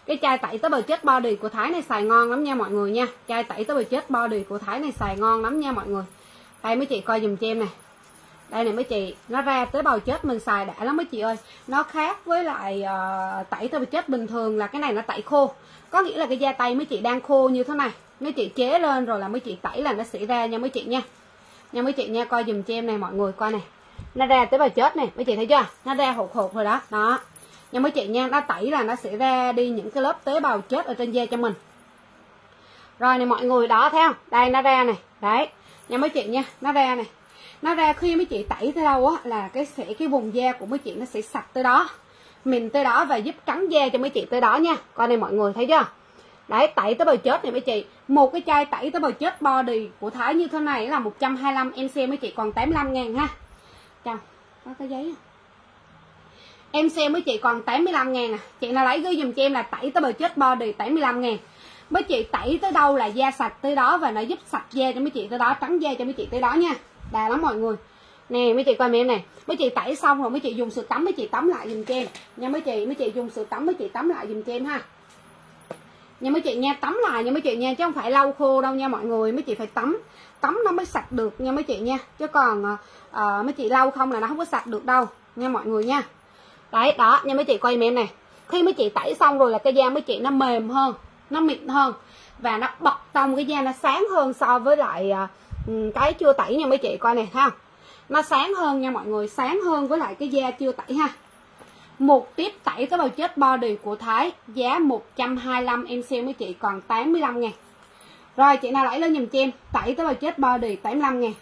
Cái chai tẩy tới bờ chết body của Thái này xài ngon lắm nha mọi người nha. Chai tẩy tới bờ chết body của Thái này xài ngon lắm nha mọi người. Đây mấy chị coi dùm cho em này. Đây này mấy chị, nó ra tới bào chết mình xài đã lắm mấy chị ơi. Nó khác với lại uh, tẩy tới bào chết bình thường là cái này nó tẩy khô. Có nghĩa là cái da tay mấy chị đang khô như thế này, mấy chị chế lên rồi là mấy chị tẩy là nó sẽ ra nha mấy chị nha. Nha mấy chị nha, coi dùm cho em này mọi người coi này. Nó ra tới bào chết này, mấy chị thấy chưa? Nó ra hột hột rồi đó. Đó. Nha mấy chị nha, nó tẩy là nó sẽ ra đi những cái lớp tế bào chết ở trên da cho mình. Rồi này mọi người, đó thấy không? Đây nó ra này. Đấy. Nha mấy chị nha, nó ra này. Nó ra khi mấy chị tẩy tới đâu á là cái sẽ cái vùng da của mấy chị nó sẽ sạch tới đó, mịn tới đó và giúp trắng da cho mấy chị tới đó nha. Coi này mọi người thấy chưa? Đấy, tẩy tới bào chết này mấy chị. Một cái chai tẩy tới bào chết body của Thái như thế này là một trăm hai mươi lăm, em xem mấy chị còn tám mươi lăm ngàn ha. Chào, có cái giấy à? Em xem mấy chị còn tám mươi lăm ngàn à. Chị nào lấy gửi dùm cho em là tẩy tới bào chết body tám mươi lăm ngàn. Mấy chị tẩy tới đâu là da sạch tới đó và nó giúp sạch da cho mấy chị tới đó, trắng da cho mấy chị tới đó nha. Đà lắm mọi người. Nè mấy chị coi em này. Mấy chị tẩy xong rồi mấy chị dùng sữa tắm, mấy chị tắm lại dùm cho em. Nha mấy chị, mấy chị dùng sữa tắm mấy chị tắm lại dùm cho em ha. Nha mấy chị nha, tắm lại nha mấy chị nha, chứ không phải lau khô đâu nha mọi người. Mấy chị phải tắm, tắm nó mới sạch được nha mấy chị nha. Chứ còn uh, mấy chị lau không là nó không có sạch được đâu nha mọi người nha. Đấy, đó nha mấy chị coi em này. Khi mấy chị tẩy xong rồi là cái da mấy chị nó mềm hơn, nó mịn hơn và nó bật trong cái da, nó sáng hơn so với lại uh, cái chưa tẩy nha mấy chị coi này ha. Nó sáng hơn nha mọi người, sáng hơn với lại cái da chưa tẩy ha. Một tiếp tẩy tới bào chết body của Thái giá một trăm hai mươi lăm, em xem mấy chị còn tám mươi lăm ngàn. Rồi chị nào lấy lên dùm cho em, tẩy tới bào chết body tám mươi lăm ngàn.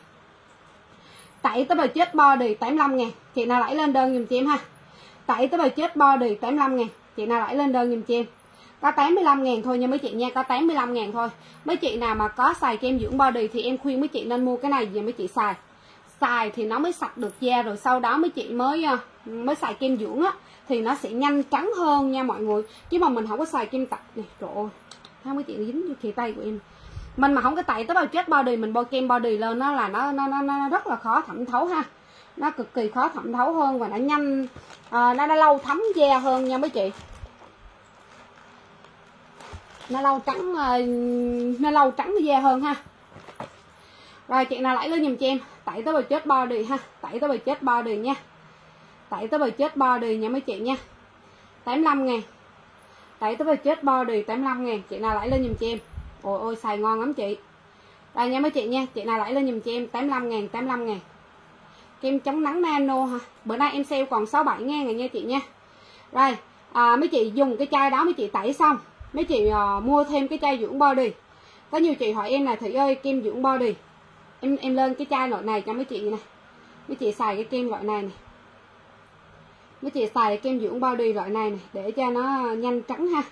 Tẩy tới bào chết body tám mươi lăm ngàn. Chị nào lấy lên đơn dùm cho em ha. Tẩy tới bào chết body tám mươi lăm ngàn. Chị nào lấy lên đơn dùm cho em. Có tám mươi lăm ngàn thôi nha mấy chị nha, có tám mươi lăm ngàn thôi. Mấy chị nào mà có xài kem dưỡng body thì em khuyên mấy chị nên mua cái này về mấy chị xài. Xài thì nó mới sạch được da, rồi sau đó mấy chị mới mới xài kem dưỡng á thì nó sẽ nhanh trắng hơn nha mọi người. Chứ mà mình không có xài kem tẩy này, trời ơi, thấy mấy chị dính vô khì tay của em. Mình mà không có tẩy tới bào chết body, mình bôi kem body lên nó là nó nó nó, nó rất là khó thẩm thấu ha. Nó cực kỳ khó thẩm thấu hơn và nó nhanh, à, nó nó lâu thấm da hơn nha mấy chị. Nó lâu trắng, nó lâu trắng da hơn ha. Rồi chị nào lấy lên dùm cho em, tẩy tới bào chết body ha, tẩy tới bào chết body nha. Tẩy tới bào chết body nha mấy chị nha. tám mươi lăm ngàn. Tẩy tới bào chết body tám mươi lăm ngàn, chị nào lấy lên dùm cho em. Ôi ôi xài ngon lắm chị. Đây nha mấy chị nha, chị nào lấy lên dùm cho em tám mươi lăm ngàn, tám mươi lăm ngàn. Kem chống nắng nano ha. Bữa nay em sale còn sáu mươi bảy ngàn rồi nha chị nha. Rồi, à, mấy chị dùng cái chai đó mấy chị tẩy xong, mấy chị uh, mua thêm cái chai dưỡng body. Có nhiều chị hỏi em là Thị ơi kem dưỡng body, em em lên cái chai loại này cho mấy chị này. Mấy chị xài cái kem loại này này. Mấy chị xài kem dưỡng body loại này này để cho nó nhanh trắng ha.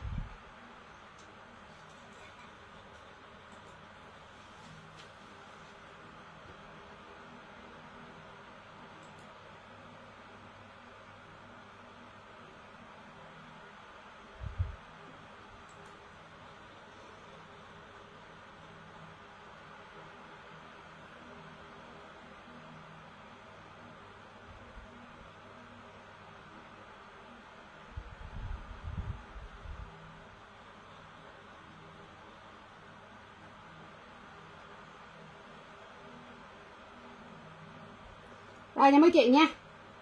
Rồi nha mấy chị nha.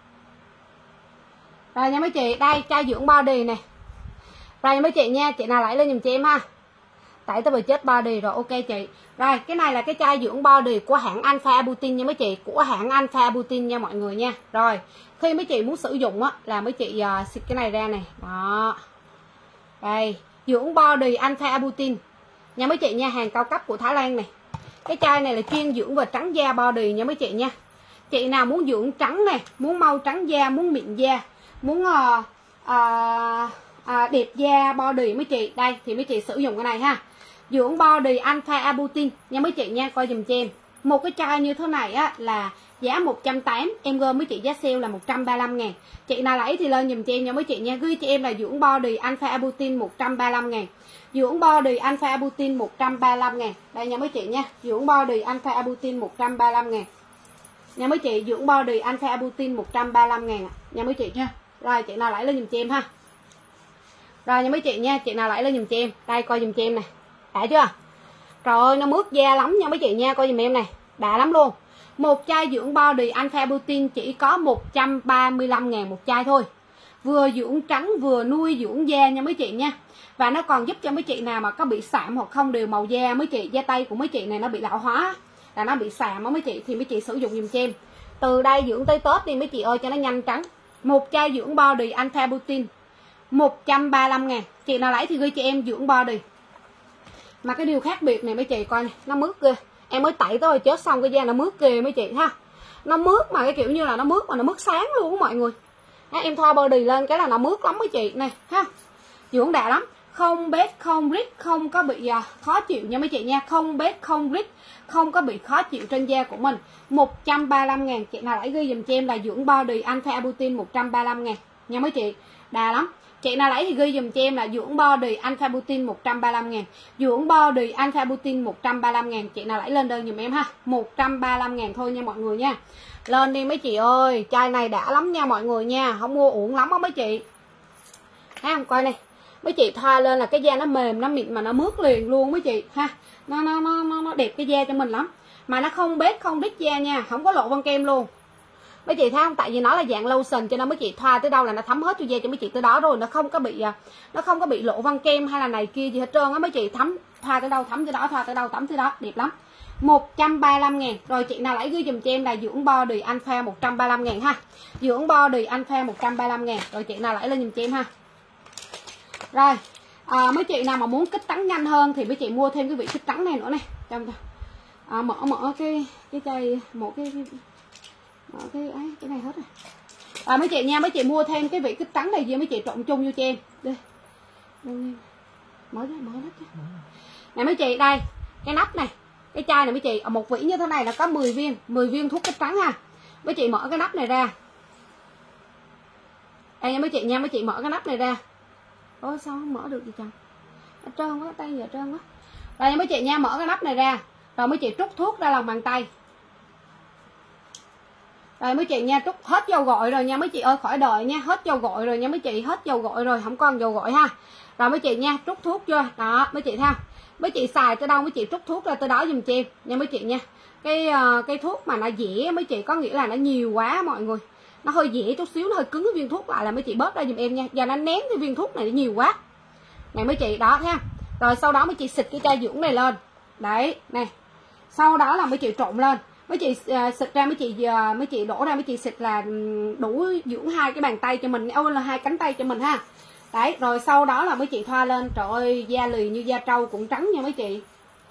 Rồi nha mấy chị, đây chai dưỡng body này. Rồi nha mấy chị nha, chị nào lấy lên dùm cho em ha. Tẩy tới bào chết body rồi, ok chị. Rồi cái này là cái chai dưỡng body của hãng Alpha Abutin nha mấy chị, của hãng Alpha Abutin nha mọi người nha. Rồi khi mấy chị muốn sử dụng á là mấy chị uh, xịt cái này ra này. Đó. Đây, dưỡng body Alpha Abutin nha mấy chị nha, hàng cao cấp của Thái Lan này. Cái chai này là chuyên dưỡng và trắng da body nha mấy chị nha. Chị nào muốn dưỡng trắng này, muốn mau trắng da, muốn mịn da, muốn uh, uh, uh, đẹp da body mấy chị, đây thì mấy chị sử dụng cái này ha. Dưỡng body Alpha Abutin nha mấy chị nha, coi dùm cho em. Một cái chai như thế này á là giá một trăm tám mươi, em gom mấy chị giá sale là một trăm ba mươi lăm ngàn. Chị nào lấy thì lên dùm cho em nha mấy chị nha. Ghi cho em là dưỡng body Alpha Abutin một trăm ba mươi lăm ngàn. Dưỡng body Alpha Abutin một trăm ba mươi lăm ngàn. Đây nha mấy chị nha, dưỡng body Alpha Abutin một trăm ba mươi lăm ngàn. Nha mấy chị, dưỡng body Alpha Abutin một trăm ba mươi lăm ngàn ạ. Nha mấy chị nha. Rồi chị nào lấy lên dùm cho em ha. Rồi nha mấy chị nha, chị nào lấy lên dùm cho em. Đây coi dùm cho em này. Đã chưa? Trời ơi nó mướt da lắm nha mấy chị nha, coi dùm em này. Đã lắm luôn. Một chai dưỡng body Alpha Biotin chỉ có một trăm ba mươi lăm ngàn một chai thôi. Vừa dưỡng trắng vừa nuôi dưỡng da nha mấy chị nha. Và nó còn giúp cho mấy chị nào mà có bị sạm hoặc không đều màu da mấy chị, da tay của mấy chị này nó bị lão hóa, là nó bị sạm á mấy chị, thì mấy chị sử dụng dùm cho em. Từ đây dưỡng tới Tết đi mấy chị ơi cho nó nhanh trắng. Một chai dưỡng body Alpha Biotin một trăm ba mươi lăm ngàn. Chị nào lấy thì ghi cho em dưỡng body. Mà cái điều khác biệt này mấy chị coi này, nó mướt kìa. Em mới tẩy tới rồi chết xong cái da nó mướt kìa mấy chị ha. Nó mướt mà cái kiểu như là nó mướt mà nó mướt sáng luôn á mọi người. Đó, em thoa body lên cái là nó mướt lắm mấy chị này ha. Dưỡng đã lắm. Không bết, không rít, không có bị à, khó chịu nha mấy chị nha. Không bết, không rít, không có bị khó chịu trên da của mình. Một trăm ba mươi lăm ngàn. Chị nào lấy ghi dùm cho em là dưỡng body Alpha Biotin một trăm ba mươi lăm ngàn nha mấy chị. Đà lắm. Chị nào lấy thì ghi dùm cho em là dưỡng body Alpha Biotin một trăm ba mươi lăm ngàn. Dưỡng body Alpha Biotin một trăm ba mươi lăm ngàn. Chị nào lấy lên đơn dùm em ha. một trăm ba mươi lăm ngàn thôi nha mọi người nha. Lên đi mấy chị ơi. Chai này đã lắm nha mọi người nha. Không mua uổng lắm á mấy chị. Thấy không? Coi này. Mấy chị thoa lên là cái da nó mềm, nó mịn mà nó mướt liền luôn mấy chị ha. Nó nó nó nó đẹp cái da cho mình lắm. Mà nó không bết, không đít da nha, không có lộ vân kem luôn. Mấy chị thấy không? Tại vì nó là dạng lotion cho nên mấy chị thoa tới đâu là nó thấm hết cho da cho mấy chị tới đó rồi, nó không có bị nó không có bị lộ vân kem hay là này kia gì hết trơn á mấy chị. Thấm thoa tới đâu thấm tới đó, thoa tới đâu thấm tới đó, đẹp lắm. một trăm ba mươi lăm ngàn. Rồi chị nào lấy ghi dùm cho em là dưỡng body Alpha một trăm ba mươi lăm ngàn ha. Dưỡng body Alpha một trăm ba mươi lăm ngàn. Rồi chị nào lấy lên dùm cho em ha. Rồi à, mấy chị nào mà muốn kích trắng nhanh hơn thì mấy chị mua thêm cái vị kích trắng này nữa này. Trong à, mở mở cái cái chai một cái, cái mở cái ấy, cái này hết rồi. À, mấy chị nha, mấy chị mua thêm cái vị kích trắng này gì mấy chị trộn chung vô cho em. Đây. Mở ra, mở hết ra. Này mấy chị đây, cái nắp này, cái chai này mấy chị, ở một vỉ như thế này là có mười viên, mười viên thuốc kích trắng ha. Mấy chị mở cái nắp này ra. Đây nha mấy chị nha, mấy chị mở cái nắp này ra. Ôi sao không mở được gì chẳng? Ở trơn quá, tay giờ trơn quá. Đây mấy chị nha, mở cái nắp này ra. Rồi mấy chị trút thuốc ra lòng bàn tay. Rồi mấy chị nha, trút hết dầu gội rồi nha mấy chị ơi, khỏi đợi nha, hết dầu gội rồi nha mấy chị, hết dầu gội rồi, không còn dầu gội ha. Rồi mấy chị nha, trút thuốc chưa? Đó, mấy chị thấy không? Mấy chị xài tới đâu mấy chị trút thuốc ra tới đó giùm cho em nha mấy chị nha. Cái uh, cái thuốc mà nó dẻ mấy chị có nghĩa là nó nhiều quá mọi người. Nó hơi dẻ chút xíu, nó hơi cứng cái viên thuốc lại là mấy chị bớt ra giùm em nha. Giờ nó nén cái viên thuốc này nhiều quá. Này mấy chị đó thấy không? Rồi sau đó mấy chị xịt cái chai dưỡng này lên. Đấy, này. Sau đó là mấy chị trộn lên. Mấy chị uh, xịt ra mấy chị uh, mấy chị đổ ra mấy chị xịt là đủ dưỡng hai cái bàn tay cho mình, ôi là hai cánh tay cho mình ha. Đấy, rồi sau đó là mấy chị thoa lên. Trời ơi, da lì như da trâu cũng trắng nha mấy chị.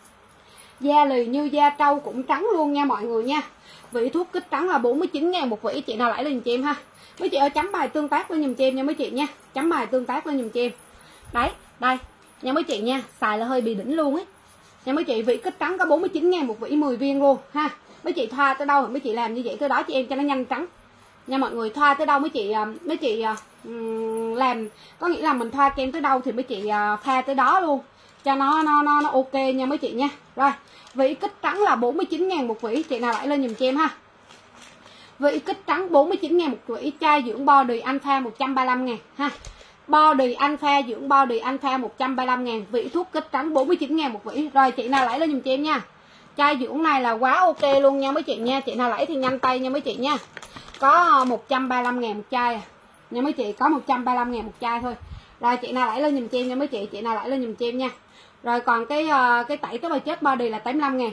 Da lì như da trâu cũng trắng luôn nha mọi người nha. Vị thuốc kích trắng là bốn mươi chín ngàn một vỉ. Chị nào lấy lên cho em ha. Mấy chị ơi chấm bài tương tác lên giùm cho em nha mấy chị nha. Chấm bài tương tác lên giùm cho em. Đấy, đây nha mấy chị nha. Xài là hơi bị đỉnh luôn ấy nha mấy chị. Vị kích trắng có bốn mươi chín ngàn một vỉ, mười viên luôn ha. Mấy chị thoa tới đâu mấy chị làm như vậy tới đó cho em cho nó nhanh trắng nha mọi người. Thoa tới đâu mấy chị mấy chị um, làm, có nghĩa là mình thoa kem tới đâu thì mấy chị uh, pha tới đó luôn cho nó nó nó nó ok nha mấy chị nha. Rồi vị kích trắng là bốn mươi chín ngàn một vỉ. Chị nào lại lên giùm cho em ha. Vị kích trắng bốn mươi chín ngàn một vỉ. Chai dưỡng body Alpha một trăm ba mươi lăm ngàn ha. Body Alpha, dưỡng body Alpha một trăm ba mươi lăm ngàn. Vị thuốc kích trắng bốn mươi chín ngàn một vỉ. Rồi chị nào lấy lên giùm cho em nha. Chai dưỡng này là quá ok luôn nha mấy chị nha. Chị nào lấy thì nhanh tay nha mấy chị nha. Có một trăm ba mươi lăm ngàn một chai à. Nha mấy chị, có một trăm ba mươi lăm ngàn một chai thôi. Rồi chị nào lấy lên giùm cho em nha mấy chị. Chị nào lấy lên giùm cho em nha. Rồi còn cái uh, cái tẩy tới bờ chết body là tám mươi lăm ngàn.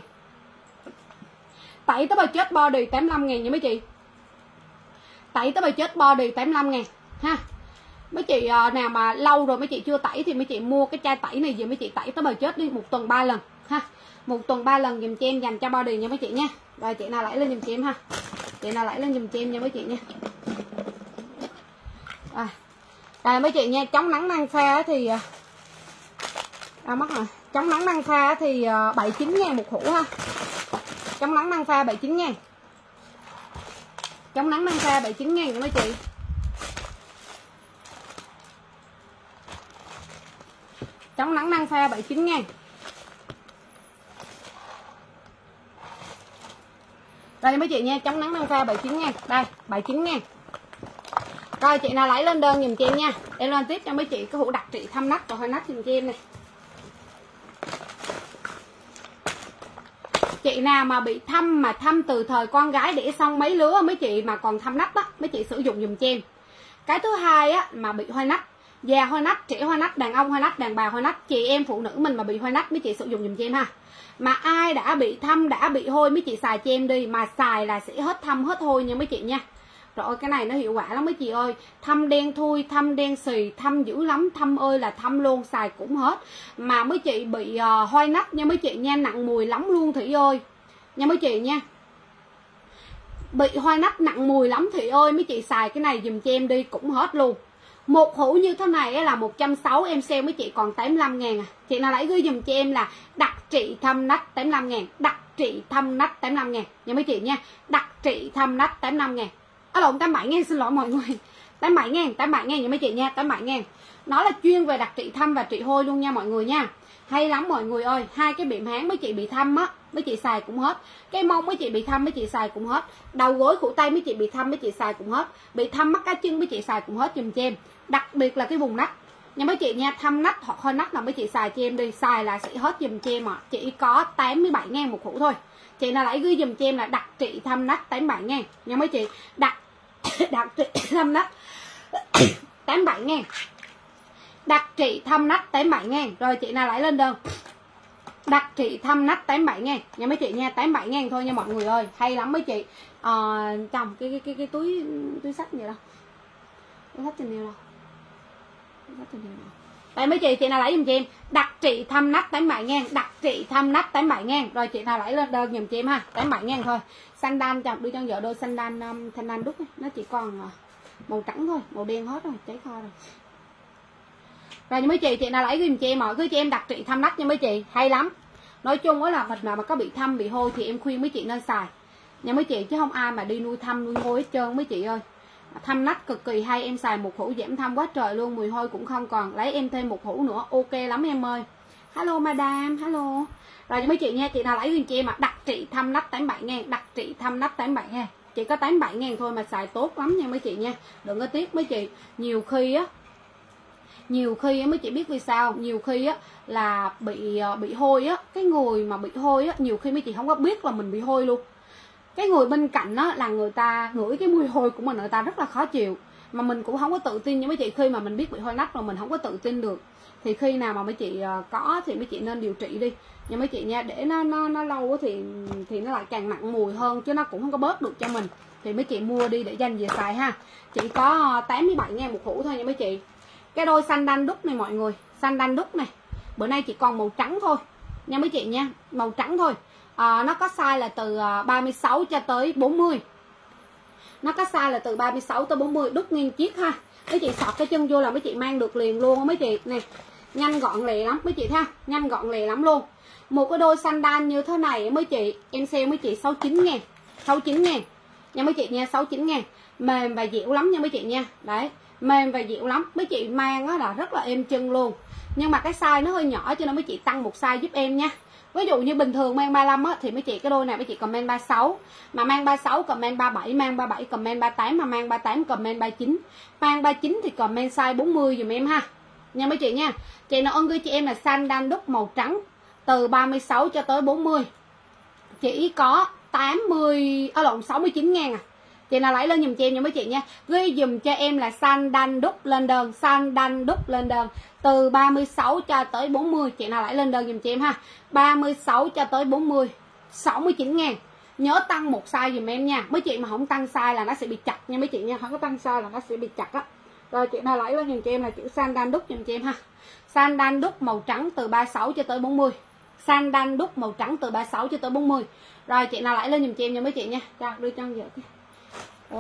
Tẩy tới bờ chết body tám mươi lăm ngàn nha mấy chị. Tẩy tới bờ chết body tám mươi lăm ngàn ha. Mấy chị uh, nào mà lâu rồi mấy chị chưa tẩy thì mấy chị mua cái chai tẩy này gì mấy chị tẩy tới bờ chết đi, một tuần ba lần ha. Một tuần ba lần dùm cho em dành cho body nha mấy chị nha. Rồi chị nào lấy lên dùm cho em ha. Chị nào lấy lên dùm cho em nha mấy chị nha. Rồi. Rồi mấy chị nha, chống nắng năng pha thì à mất rồi. Chống nắng năng pha thì bảy mươi chín ngàn một hũ ha. Chống nắng năng pha bảy mươi chín ngàn. Chống nắng năng pha bảy mươi chín ngàn nha mấy chị. Chống nắng năng pha bảy mươi chín ngàn. Đây mấy chị nha, chống nắng năng pha bảy mươi chín ngàn. Đây, bảy mươi chín ngàn. Rồi chị nào lấy lên đơn dùm cho em nha. Em lên tiếp cho mấy chị cái hũ đặc trị thâm nách và hơi nách dùm cho em này. Chị nào mà bị thâm mà thâm từ thời con gái để xong mấy lứa mấy chị mà còn thâm nách á, mấy chị sử dụng dùm cho em. Cái thứ hai á mà bị hôi nách, già hôi nách, trẻ hôi nách, đàn ông hôi nách, đàn bà hôi nách, chị em phụ nữ mình mà bị hôi nách mấy chị sử dụng dùm cho em ha. Mà ai đã bị thâm đã bị hôi mấy chị xài cho em đi, mà xài là sẽ hết thâm hết hôi nha mấy chị nha. Rồi cái này nó hiệu quả lắm mấy chị ơi. Thâm đen thui, thâm đen xì, thâm dữ lắm, thâm ơi là thâm luôn, xài cũng hết. Mà mấy chị bị uh, hôi nách nha mấy chị nha, nặng mùi lắm luôn Thị ơi. Nha mấy chị nha. Bị hôi nách nặng mùi lắm Thị ơi, mấy chị xài cái này dùm cho em đi cũng hết luôn. Một hũ như thế này là một trăm sáu mươi, em sale mấy chị còn tám mươi lăm ngàn à. Chị nào lấy gửi dùm cho em là đặc trị thâm nách tám mươi lăm ngàn, đặc trị thâm nách tám mươi lăm ngàn nha mấy chị nha. Đặc trị thâm nách tám mươi lăm ngàn. À lộn tám mươi bảy ngàn, xin lỗi mọi người. tám mươi bảy ngàn, tám mươi bảy ngàn nha mấy chị nha, tám mươi bảy ngàn. Nó là chuyên về đặc trị thâm và trị hôi luôn nha mọi người nha. Hay lắm mọi người ơi, hai cái biệm háng mấy chị bị thâm á, mấy chị xài cũng hết. Cái mông mấy chị bị thâm mấy chị xài cũng hết. Đầu gối khuỷu tay mấy chị bị thâm mấy chị xài cũng hết. Bị thâm mắt cá chân mấy chị xài cũng hết dùm cho em. Đặc biệt là cái vùng nách nha mấy chị nha, thâm nách hoặc hơi nách là mấy chị xài cho em đi, xài là sẽ hết dùm cho em ạ. À. Chỉ có tám mươi bảy ngàn một hũ thôi. Chị nào lấy gửi dùm cho em là đặc trị thâm nách tám mươi bảy ngàn nha mấy chị. Đặc đặc trị thâm nách tám mươi bảy ngàn. Đặc trị thâm nách tám mươi bảy ngàn. Rồi chị nào lấy lên đơn đặc trị thâm nách tám mươi bảy ngàn nha mấy chị nha, tám mươi bảy ngàn thôi nha mọi người ơi. Hay lắm mấy chị. À, trong cái cái cái cái túi túi sách vậy đâu. Túi sách tình yêu đâu. Túi sách tình yêu đâu. Đây mấy chị, chị nào lấy giùm cho em đặc trị thâm nách tám mươi bảy ngàn, đặc trị thâm nách tám mươi bảy ngàn. Rồi chị nào lấy lên đơn giùm cho em ha, tám mươi bảy ngàn thôi. Sandal chồng đưa cho vợ đôi sandal um, sandal đúc ấy. Nó chỉ còn uh, màu trắng thôi, màu đen hết rồi, cháy kho rồi. Rồi mấy chị, chị nào lấy giùm cho em mọi cứ cho em đặc trị thâm nách nha mấy chị, hay lắm. Nói chung á là mình nào mà có bị thâm bị hôi thì em khuyên mấy chị nên xài nha mấy chị, chứ không ai mà đi nuôi thâm nuôi hôi hết trơn mấy chị ơi. Thâm nách cực kỳ hay, em xài một hũ giảm thâm quá trời luôn, mùi hôi cũng không còn. Lấy em thêm một hũ nữa ok lắm em ơi. Hello madam, hello. Rồi mấy chị nha, chị nào lấy giùm cho em mà đặc trị thâm nách tám mươi bảy ngàn, đặc trị thâm nách tám mươi bảy ngàn. Chỉ có tám mươi bảy ngàn thôi mà xài tốt lắm nha mấy chị nha. Đừng có tiếc mấy chị, nhiều khi á nhiều khi á mấy chị biết vì sao, nhiều khi á là bị bị hôi á, cái người mà bị hôi á nhiều khi mấy chị không có biết là mình bị hôi luôn. Cái người bên cạnh đó là người ta ngửi cái mùi hôi của mình, người ta rất là khó chịu, mà mình cũng không có tự tin như mấy chị. Khi mà mình biết bị hôi nách rồi mình không có tự tin được thì khi nào mà mấy chị có thì mấy chị nên điều trị đi nha mấy chị nha, để nó nó nó lâu thì thì nó lại càng nặng mùi hơn, chứ nó cũng không có bớt được cho mình. Thì mấy chị mua đi để dành về xài ha. Chỉ có tám mươi bảy ngàn một hũ thôi nha mấy chị. Cái đôi xanh đan đúc này mọi người, xanh đan đúc này bữa nay chỉ còn màu trắng thôi nha mấy chị nha, màu trắng thôi. À, nó có size là từ ba mươi sáu cho tới bốn mươi. Nó có size là từ ba mươi sáu tới bốn mươi, đúc nghiêng chiếc ha. Mấy chị sọt cái chân vô là mấy chị mang được liền luôn á mấy chị. Này, nhanh gọn lẹ lắm mấy chị ha, nhanh gọn lẹ lắm luôn. Một cái đôi sandal như thế này mấy chị, em sale mấy chị sáu mươi chín ngàn, sáu mươi chín ngàn nha mấy chị nha, sáu mươi chín ngàn. Mềm và dẻo lắm nha mấy chị nha. Đấy, mềm và dịu lắm, mấy chị mang á là rất là êm chân luôn. Nhưng mà cái size nó hơi nhỏ cho nên mấy chị tăng một size giúp em nha. Ví dụ như bình thường mang ba mươi lăm á thì mấy chị cái đôi này mấy chị comment ba mươi sáu, mà mang ba mươi sáu comment ba mươi bảy, mang ba mươi bảy comment ba mươi tám, mà mang ba mươi tám comment ba mươi chín, mang ba mươi chín thì comment size bốn mươi dùm em ha nha mấy chị nha. Chị nào ơn gửi chị em là sandal đúc màu trắng từ ba mươi sáu cho tới bốn mươi, chỉ có tám mươi ở lộn sáu mươi chín ngàn à. Chị nào lấy lên dùm cho em nha mấy chị nha. Ghi dùm cho em là sandal đúc lên đơn, sandal đúc lên đơn từ ba mươi sáu cho tới bốn mươi. Chị nào lấy lên đơn dùm cho em ha. ba mươi sáu cho tới bốn mươi, sáu mươi chín ngàn. Nhớ tăng một size dùm em nha. Mấy chị mà không tăng size là nó sẽ bị chặt nha mấy chị nha. Không có tăng size là nó sẽ bị chặt á. Rồi chị nào lấy lên dùm cho em là chữ sandal đúc dùm cho em ha. Sandal đúc màu trắng từ ba mươi sáu cho tới bốn mươi. Sandal đúc màu trắng từ ba mươi sáu cho tới bốn mươi. Rồi chị nào lấy lên dùm cho em nha mấy chị nha. Cho đưa cho vợ cái. Ủa?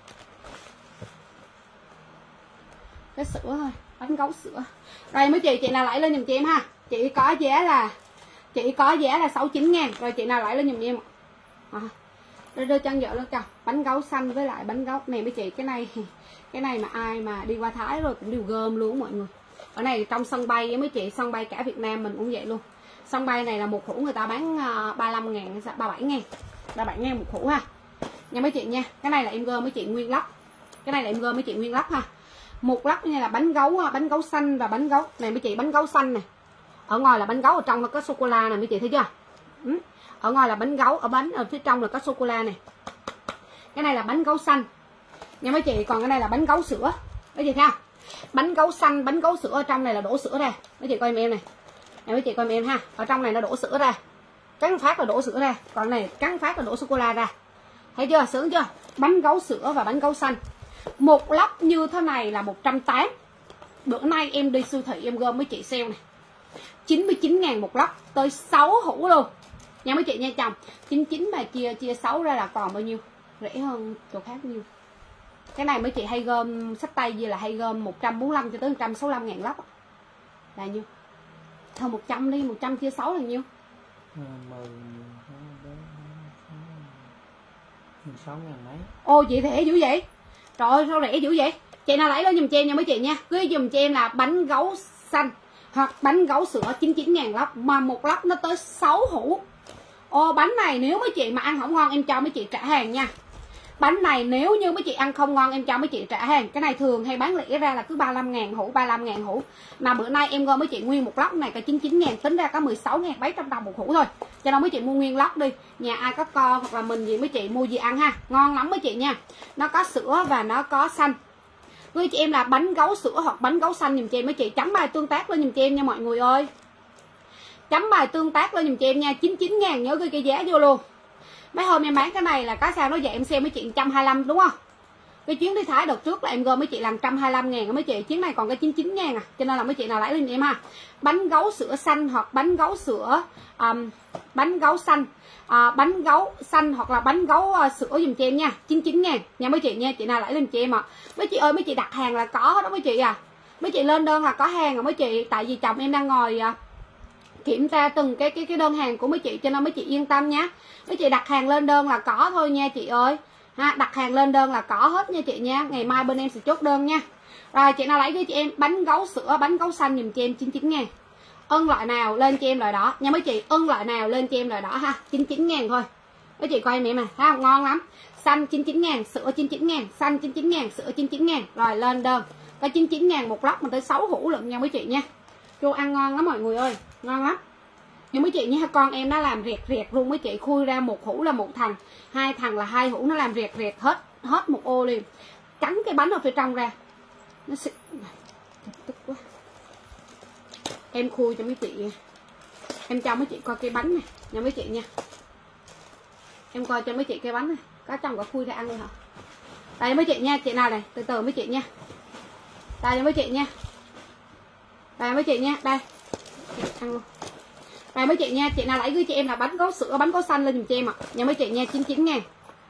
Cái sữa thôi, bánh gấu sữa. Rồi mấy chị, chị nào lấy lên dùm cho em ha. Chị có giá là Chị có giá là sáu mươi chín ngàn. Rồi chị nào lấy lên dùm cho em à, đưa, đưa chân vợ lên cho. Bánh gấu xanh với lại bánh gấu này mấy chị. Cái này Cái này mà ai mà đi qua Thái rồi cũng đều gom luôn mọi người. Ở này trong sân bay với mấy chị, sân bay cả Việt Nam mình cũng vậy luôn. Sân bay này là một hũ người ta bán ba mươi lăm ngàn, ba mươi bảy ngàn, ba mươi bảy ngàn một hũ ha nha mấy chị nha. Cái này là em gom mấy chị nguyên lốc. Cái này là em gom mấy chị nguyên lắp ha. Một lắp này là bánh gấu, bánh gấu xanh và bánh gấu này mấy chị, bánh gấu xanh này. Ở ngoài là bánh gấu, ở trong nó có sô cô la này mấy chị thấy chưa? Ừ. Ở ngoài là bánh gấu, ở bánh ở phía trong là có sô cô la này. Cái này là bánh gấu xanh nha mấy chị, còn cái này là bánh gấu sữa. Mấy chị thấy không? Bánh gấu xanh, bánh gấu sữa, ở trong này là đổ sữa ra. Mấy chị coi em em này. Này mấy chị coi em em ha. Ở trong này nó đổ sữa ra. Cắn phát là đổ sữa ra, còn này cắn phát là đổ sô cô la ra. Thấy chưa? Sướng chưa? Bánh gấu sữa và bánh gấu xanh. Một lốc như thế này là một trăm tám mươi. Bữa nay em đi siêu thị em gom mấy chị sale này. chín mươi chín ngàn một lốc, tới sáu hũ luôn. Nha mấy chị nha chồng. chín mươi chín mà chia chia sáu ra là còn bao nhiêu? Rẻ hơn chỗ khác nhiêu. Cái này mấy chị hay gom sách tay gì là hay gom một trăm bốn mươi lăm cho tới một trăm sáu mươi lăm ngàn lốc. Là nhiêu? Thôi một trăm đi, một trăm chia sáu là nhiêu? mười sáu ngàn mấy. Ô chị rẻ dữ vậy? Trời ơi sao rẻ dữ vậy? Chị nào lấy lên giùm cho em nha mấy chị nha. Cứ giùm cho em là bánh gấu xanh hoặc bánh gấu sữa chín mươi chín ngàn lốc, mà một lốc nó tới sáu hũ. Ô bánh này nếu mấy chị mà ăn không ngon em cho mấy chị trả hàng nha. Bánh này nếu như mấy chị ăn không ngon em cho mấy chị trả hàng. Cái này thường hay bán lẻ ra là cứ ba mươi lăm ngàn hũ, ba mươi lăm ngàn hũ. Mà bữa nay em gom mấy chị nguyên một lốc này cả chín mươi chín ngàn, tính ra có mười sáu ngàn bảy trăm đồng một hũ thôi. Cho nên mấy chị mua nguyên lốc đi. Nhà ai có con hoặc là mình gì mấy chị mua gì ăn ha. Ngon lắm mấy chị nha. Nó có sữa và nó có xanh. Với chị em là bánh gấu sữa hoặc bánh gấu xanh dùm cho em mấy chị. Chấm bài tương tác lên dùm cho em nha mọi người ơi. Chấm bài tương tác lên dùm cho em nha. chín mươi chín ngàn nhớ ghi cái giá vô luôn. Mấy hôm em bán cái này là có sao nó vậy em xem mấy chị một trăm hai mươi lăm đúng không? Cái chuyến đi Thái đợt trước là em gom mấy chị làm một trăm hai mươi lăm ngàn mấy chị. Chuyến này còn cái chín mươi chín ngàn à. Cho nên là mấy chị nào lấy lên em ha. Bánh gấu sữa xanh hoặc bánh gấu sữa um, bánh gấu xanh uh, bánh gấu xanh hoặc là bánh gấu uh, sữa dùm cho em nha. chín mươi chín ngàn nha mấy chị nha. Chị nào lấy lên cho em ạ. À. Mấy chị ơi mấy chị đặt hàng là có đó mấy chị à. Mấy chị lên đơn là có hàng rồi mấy chị. Tại vì chồng em đang ngồi uh, kiểm tra từng cái cái cái đơn hàng của mấy chị cho nên mấy chị yên tâm nhé. Mấy chị đặt hàng lên đơn là có thôi nha chị ơi. Ha, đặt hàng lên đơn là có hết nha chị nha. Ngày mai bên em sẽ chốt đơn nha. Rồi chị nào lấy với chị em bánh gấu sữa, bánh gấu xanh dùm cho em chín mươi chín ngàn. Ân loại nào lên cho em loại đó nha mấy chị. Ân loại nào lên cho em loại đó ha. chín mươi chín ngàn thôi. Mấy chị coi em em này, thấy không? Ngon lắm. Xanh chín mươi chín ngàn, sữa chín mươi chín ngàn, xanh chín mươi chín ngàn, sữa chín mươi chín ngàn. Rồi lên đơn. Có chín mươi chín ngàn một lốc mà tới sáu hũ lận nha mấy chị nha. Vô ăn ngon lắm mọi người ơi. Ngon lắm. Nhưng mấy chị nha, con em nó làm riệt riệt luôn mấy chị. Khui ra một hũ là một thằng, hai thằng là hai hũ, nó làm riệt riệt hết hết một ô liền. Cắn cái bánh ở phía trong ra nó sẽ... tức quá. Em khui cho mấy chị, em cho mấy chị coi cái bánh này nha mấy chị nha. Em coi cho mấy chị cái bánh này, có trong có khui ra ăn luôn hả? Đây mấy chị nha, chị nào này, từ từ mấy chị nha. Đây mấy chị nha. Đây mấy chị nha, đây. Ăn luôn. Đây mấy chị nha, chị nào lấy với chị em là bánh gấu sữa, bánh gấu xanh lên dùm cho em ạ. À. Nha mấy chị nha, chín mươi chín ngàn.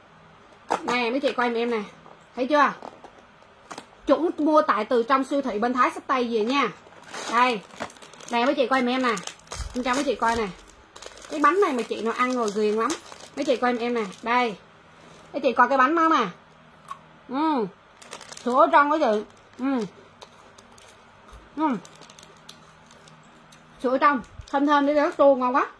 Nè mấy chị coi em em nè. Thấy chưa? Chuẩn mua tại từ trong siêu thị bên Thái Sách Tay về nha. Đây. Đây mấy chị coi em em nè. Em cho mấy chị coi nè. Cái bánh này mà chị nào ăn rồi ghiền lắm. Mấy chị coi em em nè. Đây. Mấy chị coi cái bánh đó nè. Ừ. Sữa ở trong đó chị. Ừ. Ừ. Sữa ở trong. Thơm thơm đi rất chua ngon quá.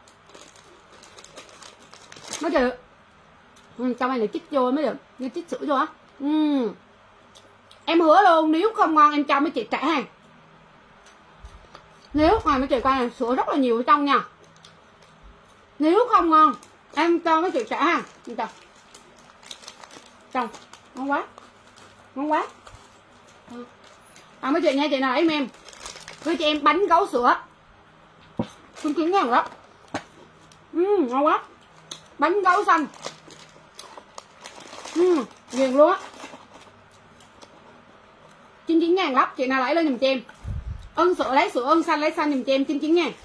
Mấy chị. Ừ, trong này là chích vô mới được. Như chích sữa vô á. Ừ. Em hứa luôn nếu không ngon em cho mấy chị trả hàng. Nếu mà mấy chị coi này sữa rất là nhiều ở trong nha. Nếu không ngon em cho mấy chị trả hàng. Trời. Trong. Ngon quá. Ngon quá. À mấy chị nha, chị nào lấy em. Với chị em bánh gấu sữa. chín mươi chín ngàn đó. Ừ, ngon quá. Bánh gấu xanh. Ừ, ghiền luôn á. chín mươi chín ngàn lắm. Chị nào lấy lên dùm cho em. Ân sữa lấy sữa, ân xanh lấy xanh dùm cho em chín mươi chín ngàn.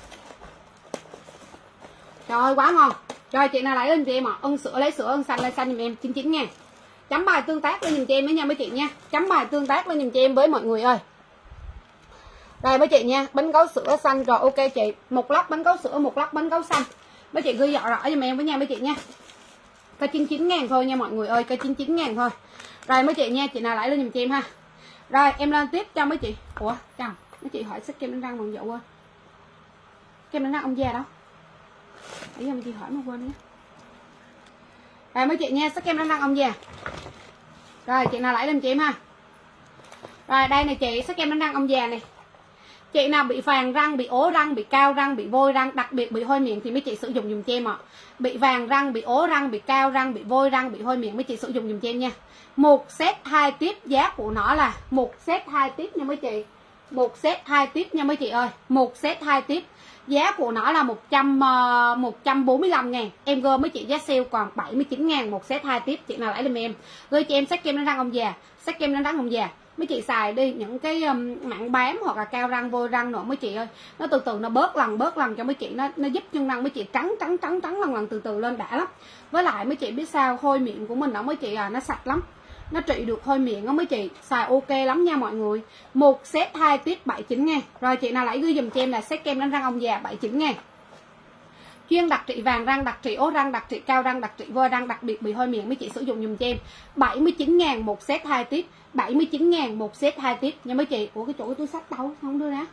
Trời ơi quá ngon. Rồi chị nào lấy lên cho em ạ. À. Ân sữa lấy sữa, ân xanh lấy xanh dùm em chín mươi chín ngàn. Chấm bài tương tác lên dùm cho em với nha mấy chị nha. Chấm bài tương tác lên dùm cho em với mọi người ơi. Đây mấy chị nha, bánh gấu sữa xanh rồi ok chị. Một lắc bánh gấu sữa, một lắc bánh gấu xanh. Mấy chị ghi rõ rõ giùm em với nha mấy chị nha. Cái chín mươi chín ngàn thôi nha mọi người ơi, cái chín mươi chín ngàn thôi. Rồi mấy chị nha, chị nào lấy lên dùm cho em ha. Rồi em lên tiếp cho mấy chị. Ủa, chồng, mấy chị hỏi xách kem đánh răng bằng dậu quên. Kem đánh răng ông già đâu? Bây giờ mấy chị hỏi mà quên nhé. Rồi mấy chị nha, xách kem đánh răng ông già. Rồi chị nào lấy lên chị em ha. Rồi đây này chị, sắc kem đánh răng ông già này. Chị nào bị vàng răng, bị ố răng, bị cao răng, bị vôi răng, đặc biệt bị hôi miệng thì mấy chị sử dụng dùm cho em ạ. Bị vàng răng, bị ố răng, bị cao răng, bị vôi răng, bị hôi miệng mấy chị sử dụng dùm cho em nha. Một set hai tiếp, giá của nó là một set hai tiếp nha mấy chị. Một set hai tiếp nha mấy chị ơi. Một set hai tiếp. Giá của nó là một trăm bốn mươi lăm ngàn. Em gom mấy chị giá sale còn bảy mươi chín ngàn một set hai tiếp. Chị nào lấy giùm em. Gửi cho em set kem đánh răng ông già, set kem đánh răng ông già. Mấy chị xài đi những cái um, mảng bám hoặc là cao răng vôi răng nữa mấy chị ơi, nó từ từ nó bớt lần bớt lần cho mấy chị, nó nó giúp chân răng mấy chị trắng trắng trắng trắng lần lần từ từ lên đã lắm. Với lại mấy chị biết sao, hôi miệng của mình đó mấy chị à, nó sạch lắm, nó trị được hôi miệng đó mấy chị, xài ok lắm nha mọi người. Một set hai tiếp bảy mươi chín ngàn. Rồi chị nào lấy gửi dùm cho em là set kem đánh răng ông già bảy mươi chín ngàn. Chuyên đặc trị vàng răng, đặc trị ố răng, đặc trị cao răng, đặc trị vôi răng, đặc biệt bị hôi miệng mấy chị sử dụng dùm cho em. bảy mươi chín ngàn một set hai tiếp, bảy mươi chín ngàn một set hai tiếp nha mấy chị. Ủa cái chỗ cái túi sách đâu không đưa ra.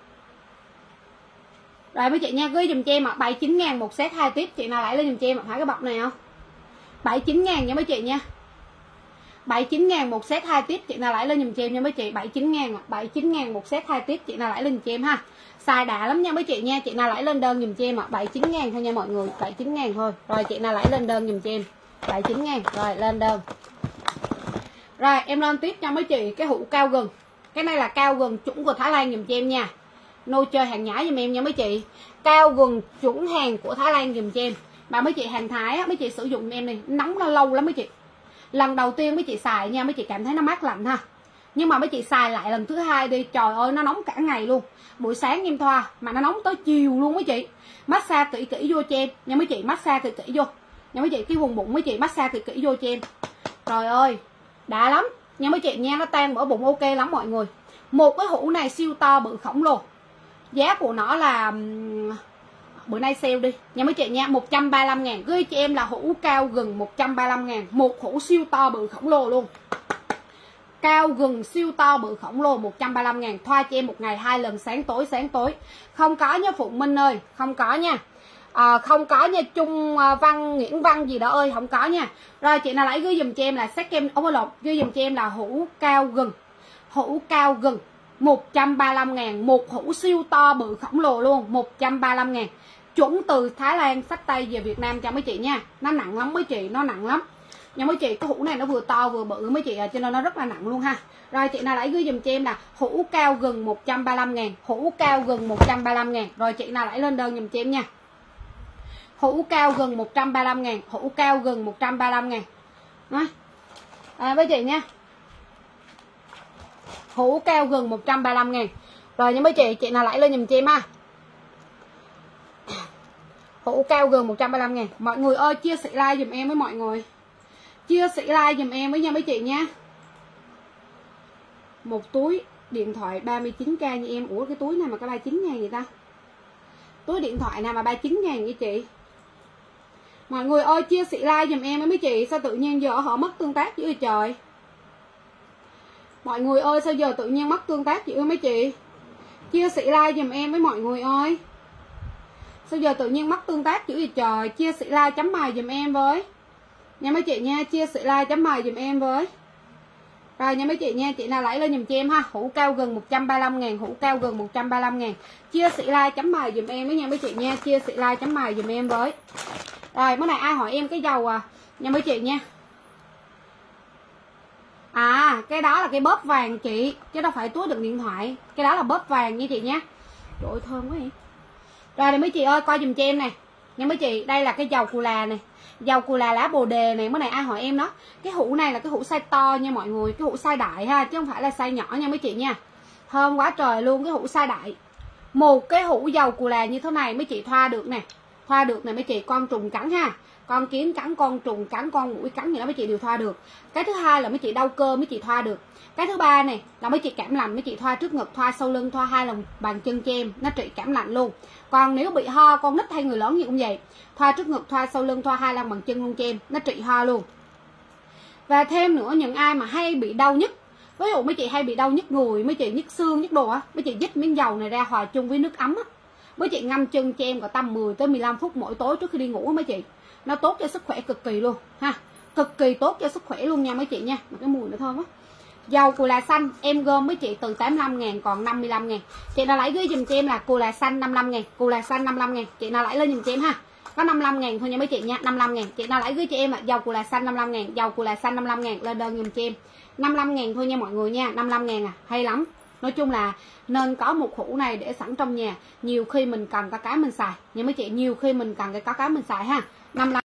Rồi mấy chị nha, gửi dùm cho em ạ, bảy mươi chín ngàn một set hai tiếp. Chị nào lấy lên dùm cho em ạ, phải cái bọc này không? bảy mươi chín ngàn nha mấy chị nha. bảy mươi chín ngàn một set hai tiếp. Chị nào lấy lên dùm cho em nha mấy chị. bảy mươi chín ngàn, bảy mươi chín ngàn một set hai tiếp. Chị nào lấy lên dùm cho em ha. Xài đã lắm nha mấy chị nha. Chị nào lấy lên đơn dùm cho em ạ. bảy mươi chín ngàn thôi nha mọi người. bảy mươi chín ngàn thôi. Rồi chị nào lấy lên đơn dùm cho em. bảy mươi chín ngàn. Rồi lên đơn. Rồi em lên tiếp cho mấy chị cái hũ cao gừng. Cái này là cao gừng chuẩn của Thái Lan dùm cho em nha. Nô chơi hàng nhái dùm em nha mấy chị. Cao gừng chuẩn hàng của Thái Lan dùm cho em. Mà mấy chị hàng Thái á, mấy chị sử dụng em này nóng nó lâu lắm mấy chị. Lần đầu tiên mấy chị xài nha, mấy chị cảm thấy nó mát lạnh ha. Nhưng mà mấy chị xài lại lần thứ hai đi, trời ơi nó nóng cả ngày luôn. Buổi sáng em thoa mà nó nóng tới chiều luôn mấy chị. Massage kỹ kỹ vô cho em nha mấy chị, massage kỹ kỹ vô nha mấy chị, cái vùng bụng mấy chị massage kỹ kỹ vô cho em. Trời ơi đã lắm nha mấy chị nha, nó tan mỡ bụng ok lắm mọi người. Một cái hũ này siêu to bự khổng lồ. Giá của nó là bữa nay sale đi nha mấy chị nha, một trăm ba mươi lăm ngàn. Gửi cho em là hũ cao gừng một trăm ba mươi lăm ngàn. Một hũ siêu to bự khổng lồ luôn. Cao gừng siêu to bự khổng lồ một trăm ba mươi lăm ngàn. Thoa cho em một ngày hai lần, sáng tối sáng tối. Không có nha Phụng Minh ơi, không có nha. À, không có nha Trung Văn, Nguyễn Văn gì đó ơi, không có nha. Rồi chị nào lấy gửi dùm cho em là set kem ống lột, gửi dùm cho em là hũ cao gừng. Hũ cao gừng một trăm ba mươi lăm ngàn. Một hũ siêu to bự khổng lồ luôn, một trăm ba mươi lăm ngàn. Chuẩn từ Thái Lan xách tay về Việt Nam cho mấy chị nha. Nó nặng lắm mấy chị, nó nặng lắm nha mấy chị. Cái hũ này nó vừa to vừa bự mấy chị à, cho nên nó rất là nặng luôn ha. Rồi chị nào lấy gửi dùm cho em là hũ cao gừng một trăm ba mươi lăm ngàn. Hũ cao gừng một trăm ba mươi lăm ngàn. Rồi chị nào lấy lên đơn dùm cho em nha. Hũ cao gừng một trăm ba mươi lăm ngàn. Hũ cao gừng một trăm ba mươi lăm ngàn. Đó. À, với chị nha. Hũ cao gừng một trăm ba mươi lăm ngàn. Rồi nha mấy chị, chị nào lấy lên dùm cho em ha. Hũ cao gừng một trăm ba mươi lăm ngàn. Mọi người ơi chia sẻ like dùm em với mọi người. Chia sẻ like dùm em với nha mấy chị nha. Một túi điện thoại ba mươi chín k như em. Ủa cái túi này mà có ba mươi chín ngàn vậy ta. Túi điện thoại nào mà ba mươi chín ngàn vậy chị. Mọi người ơi chia sẻ like dùm em với mấy chị. Sao tự nhiên giờ họ mất tương tác dữ vậy trời. Mọi người ơi sao giờ tự nhiên mất tương tác dữ mấy chị. Chia sẻ like dùm em với mọi người ơi. Sao giờ tự nhiên mất tương tác dữ vậy trời. Chia sẻ like chấm bài dùm em với nha mấy chị nha. Chia sẻ like chấm bài dùm em với. Rồi nha mấy chị nha. Chị nào lấy lên dùm cho em ha. Hũ cao gần một trăm ba mươi lăm ngàn. Hũ cao gần một trăm ba mươi lăm ngàn. Chia sẻ like chấm bài dùm em với nha mấy chị nha. Chia sẻ like chấm bài dùm em với. Rồi bữa nay ai hỏi em cái dầu à nha mấy chị nha. À cái đó là cái bóp vàng chị, chứ đâu phải túi đựng điện thoại. Cái đó là bóp vàng nha chị nha. Trời ơi thơm quá vậy. Rồi này mấy chị ơi coi dùm cho em nè nha mấy chị. Đây là cái dầu cù là này. Dầu cù là lá bồ đề này. Bữa này ai hỏi em đó. Cái hũ này là cái hũ size to nha mọi người. Cái hũ size đại ha, chứ không phải là size nhỏ nha mấy chị nha. Thơm quá trời luôn. Cái hũ size đại. Một cái hũ dầu cù là như thế này mấy chị thoa được nè. Thoa được nè mấy chị. Con trùng cắn ha, con kiến cắn, con trùng cắn, con mũi cắn gì đó mấy chị đều thoa được. Cái thứ hai là mấy chị đau cơ mấy chị thoa được. Cái thứ ba này là mấy chị cảm lạnh mấy chị thoa trước ngực, thoa sau lưng, thoa hai lần bàn chân cho em, nó trị cảm lạnh luôn. Còn nếu bị ho, con nít hay người lớn gì cũng vậy, thoa trước ngực, thoa sau lưng, thoa hai lần bàn chân luôn cho em, nó trị ho luôn. Và thêm nữa, những ai mà hay bị đau nhức, ví dụ mấy chị hay bị đau nhức người, mấy chị nhức xương nhức đồ á, mấy chị dứt miếng dầu này ra hòa chung với nước ấm á, mấy chị ngâm chân cho em có tầm mười tới mười lăm phút mỗi tối trước khi đi ngủ á mấy chị. Nó tốt cho sức khỏe cực kỳ luôn ha. cực kỳ tốt cho sức khỏe luôn nha mấy chị nha. Một cái mùi nó thơm quá. Dầu cù là xanh em gom mấy chị từ tám mươi lăm ngàn còn năm mươi lăm ngàn. Chị nào lấy gửi dùm cho em là cù là xanh năm mươi lăm ngàn, cù là xanh năm mươi lăm ngàn. Chị nào lấy lên dùm cho em ha. Có năm mươi lăm ngàn thôi nha mấy chị nha, năm mươi lăm ngàn. Chị nào lấy gửi cho em là dầu cù là xanh năm mươi lăm ngàn, dầu cù là xanh năm mươi lăm ngàn lên đơn dùm cho em. năm mươi lăm ngàn thôi nha mọi người nha, năm mươi lăm ngàn à, hay lắm. Nói chung là nên có một hũ này để sẵn trong nhà, nhiều khi mình cần có cái mình xài nha mấy chị, nhiều khi mình cần cái có cái mình xài ha. năm mươi lăm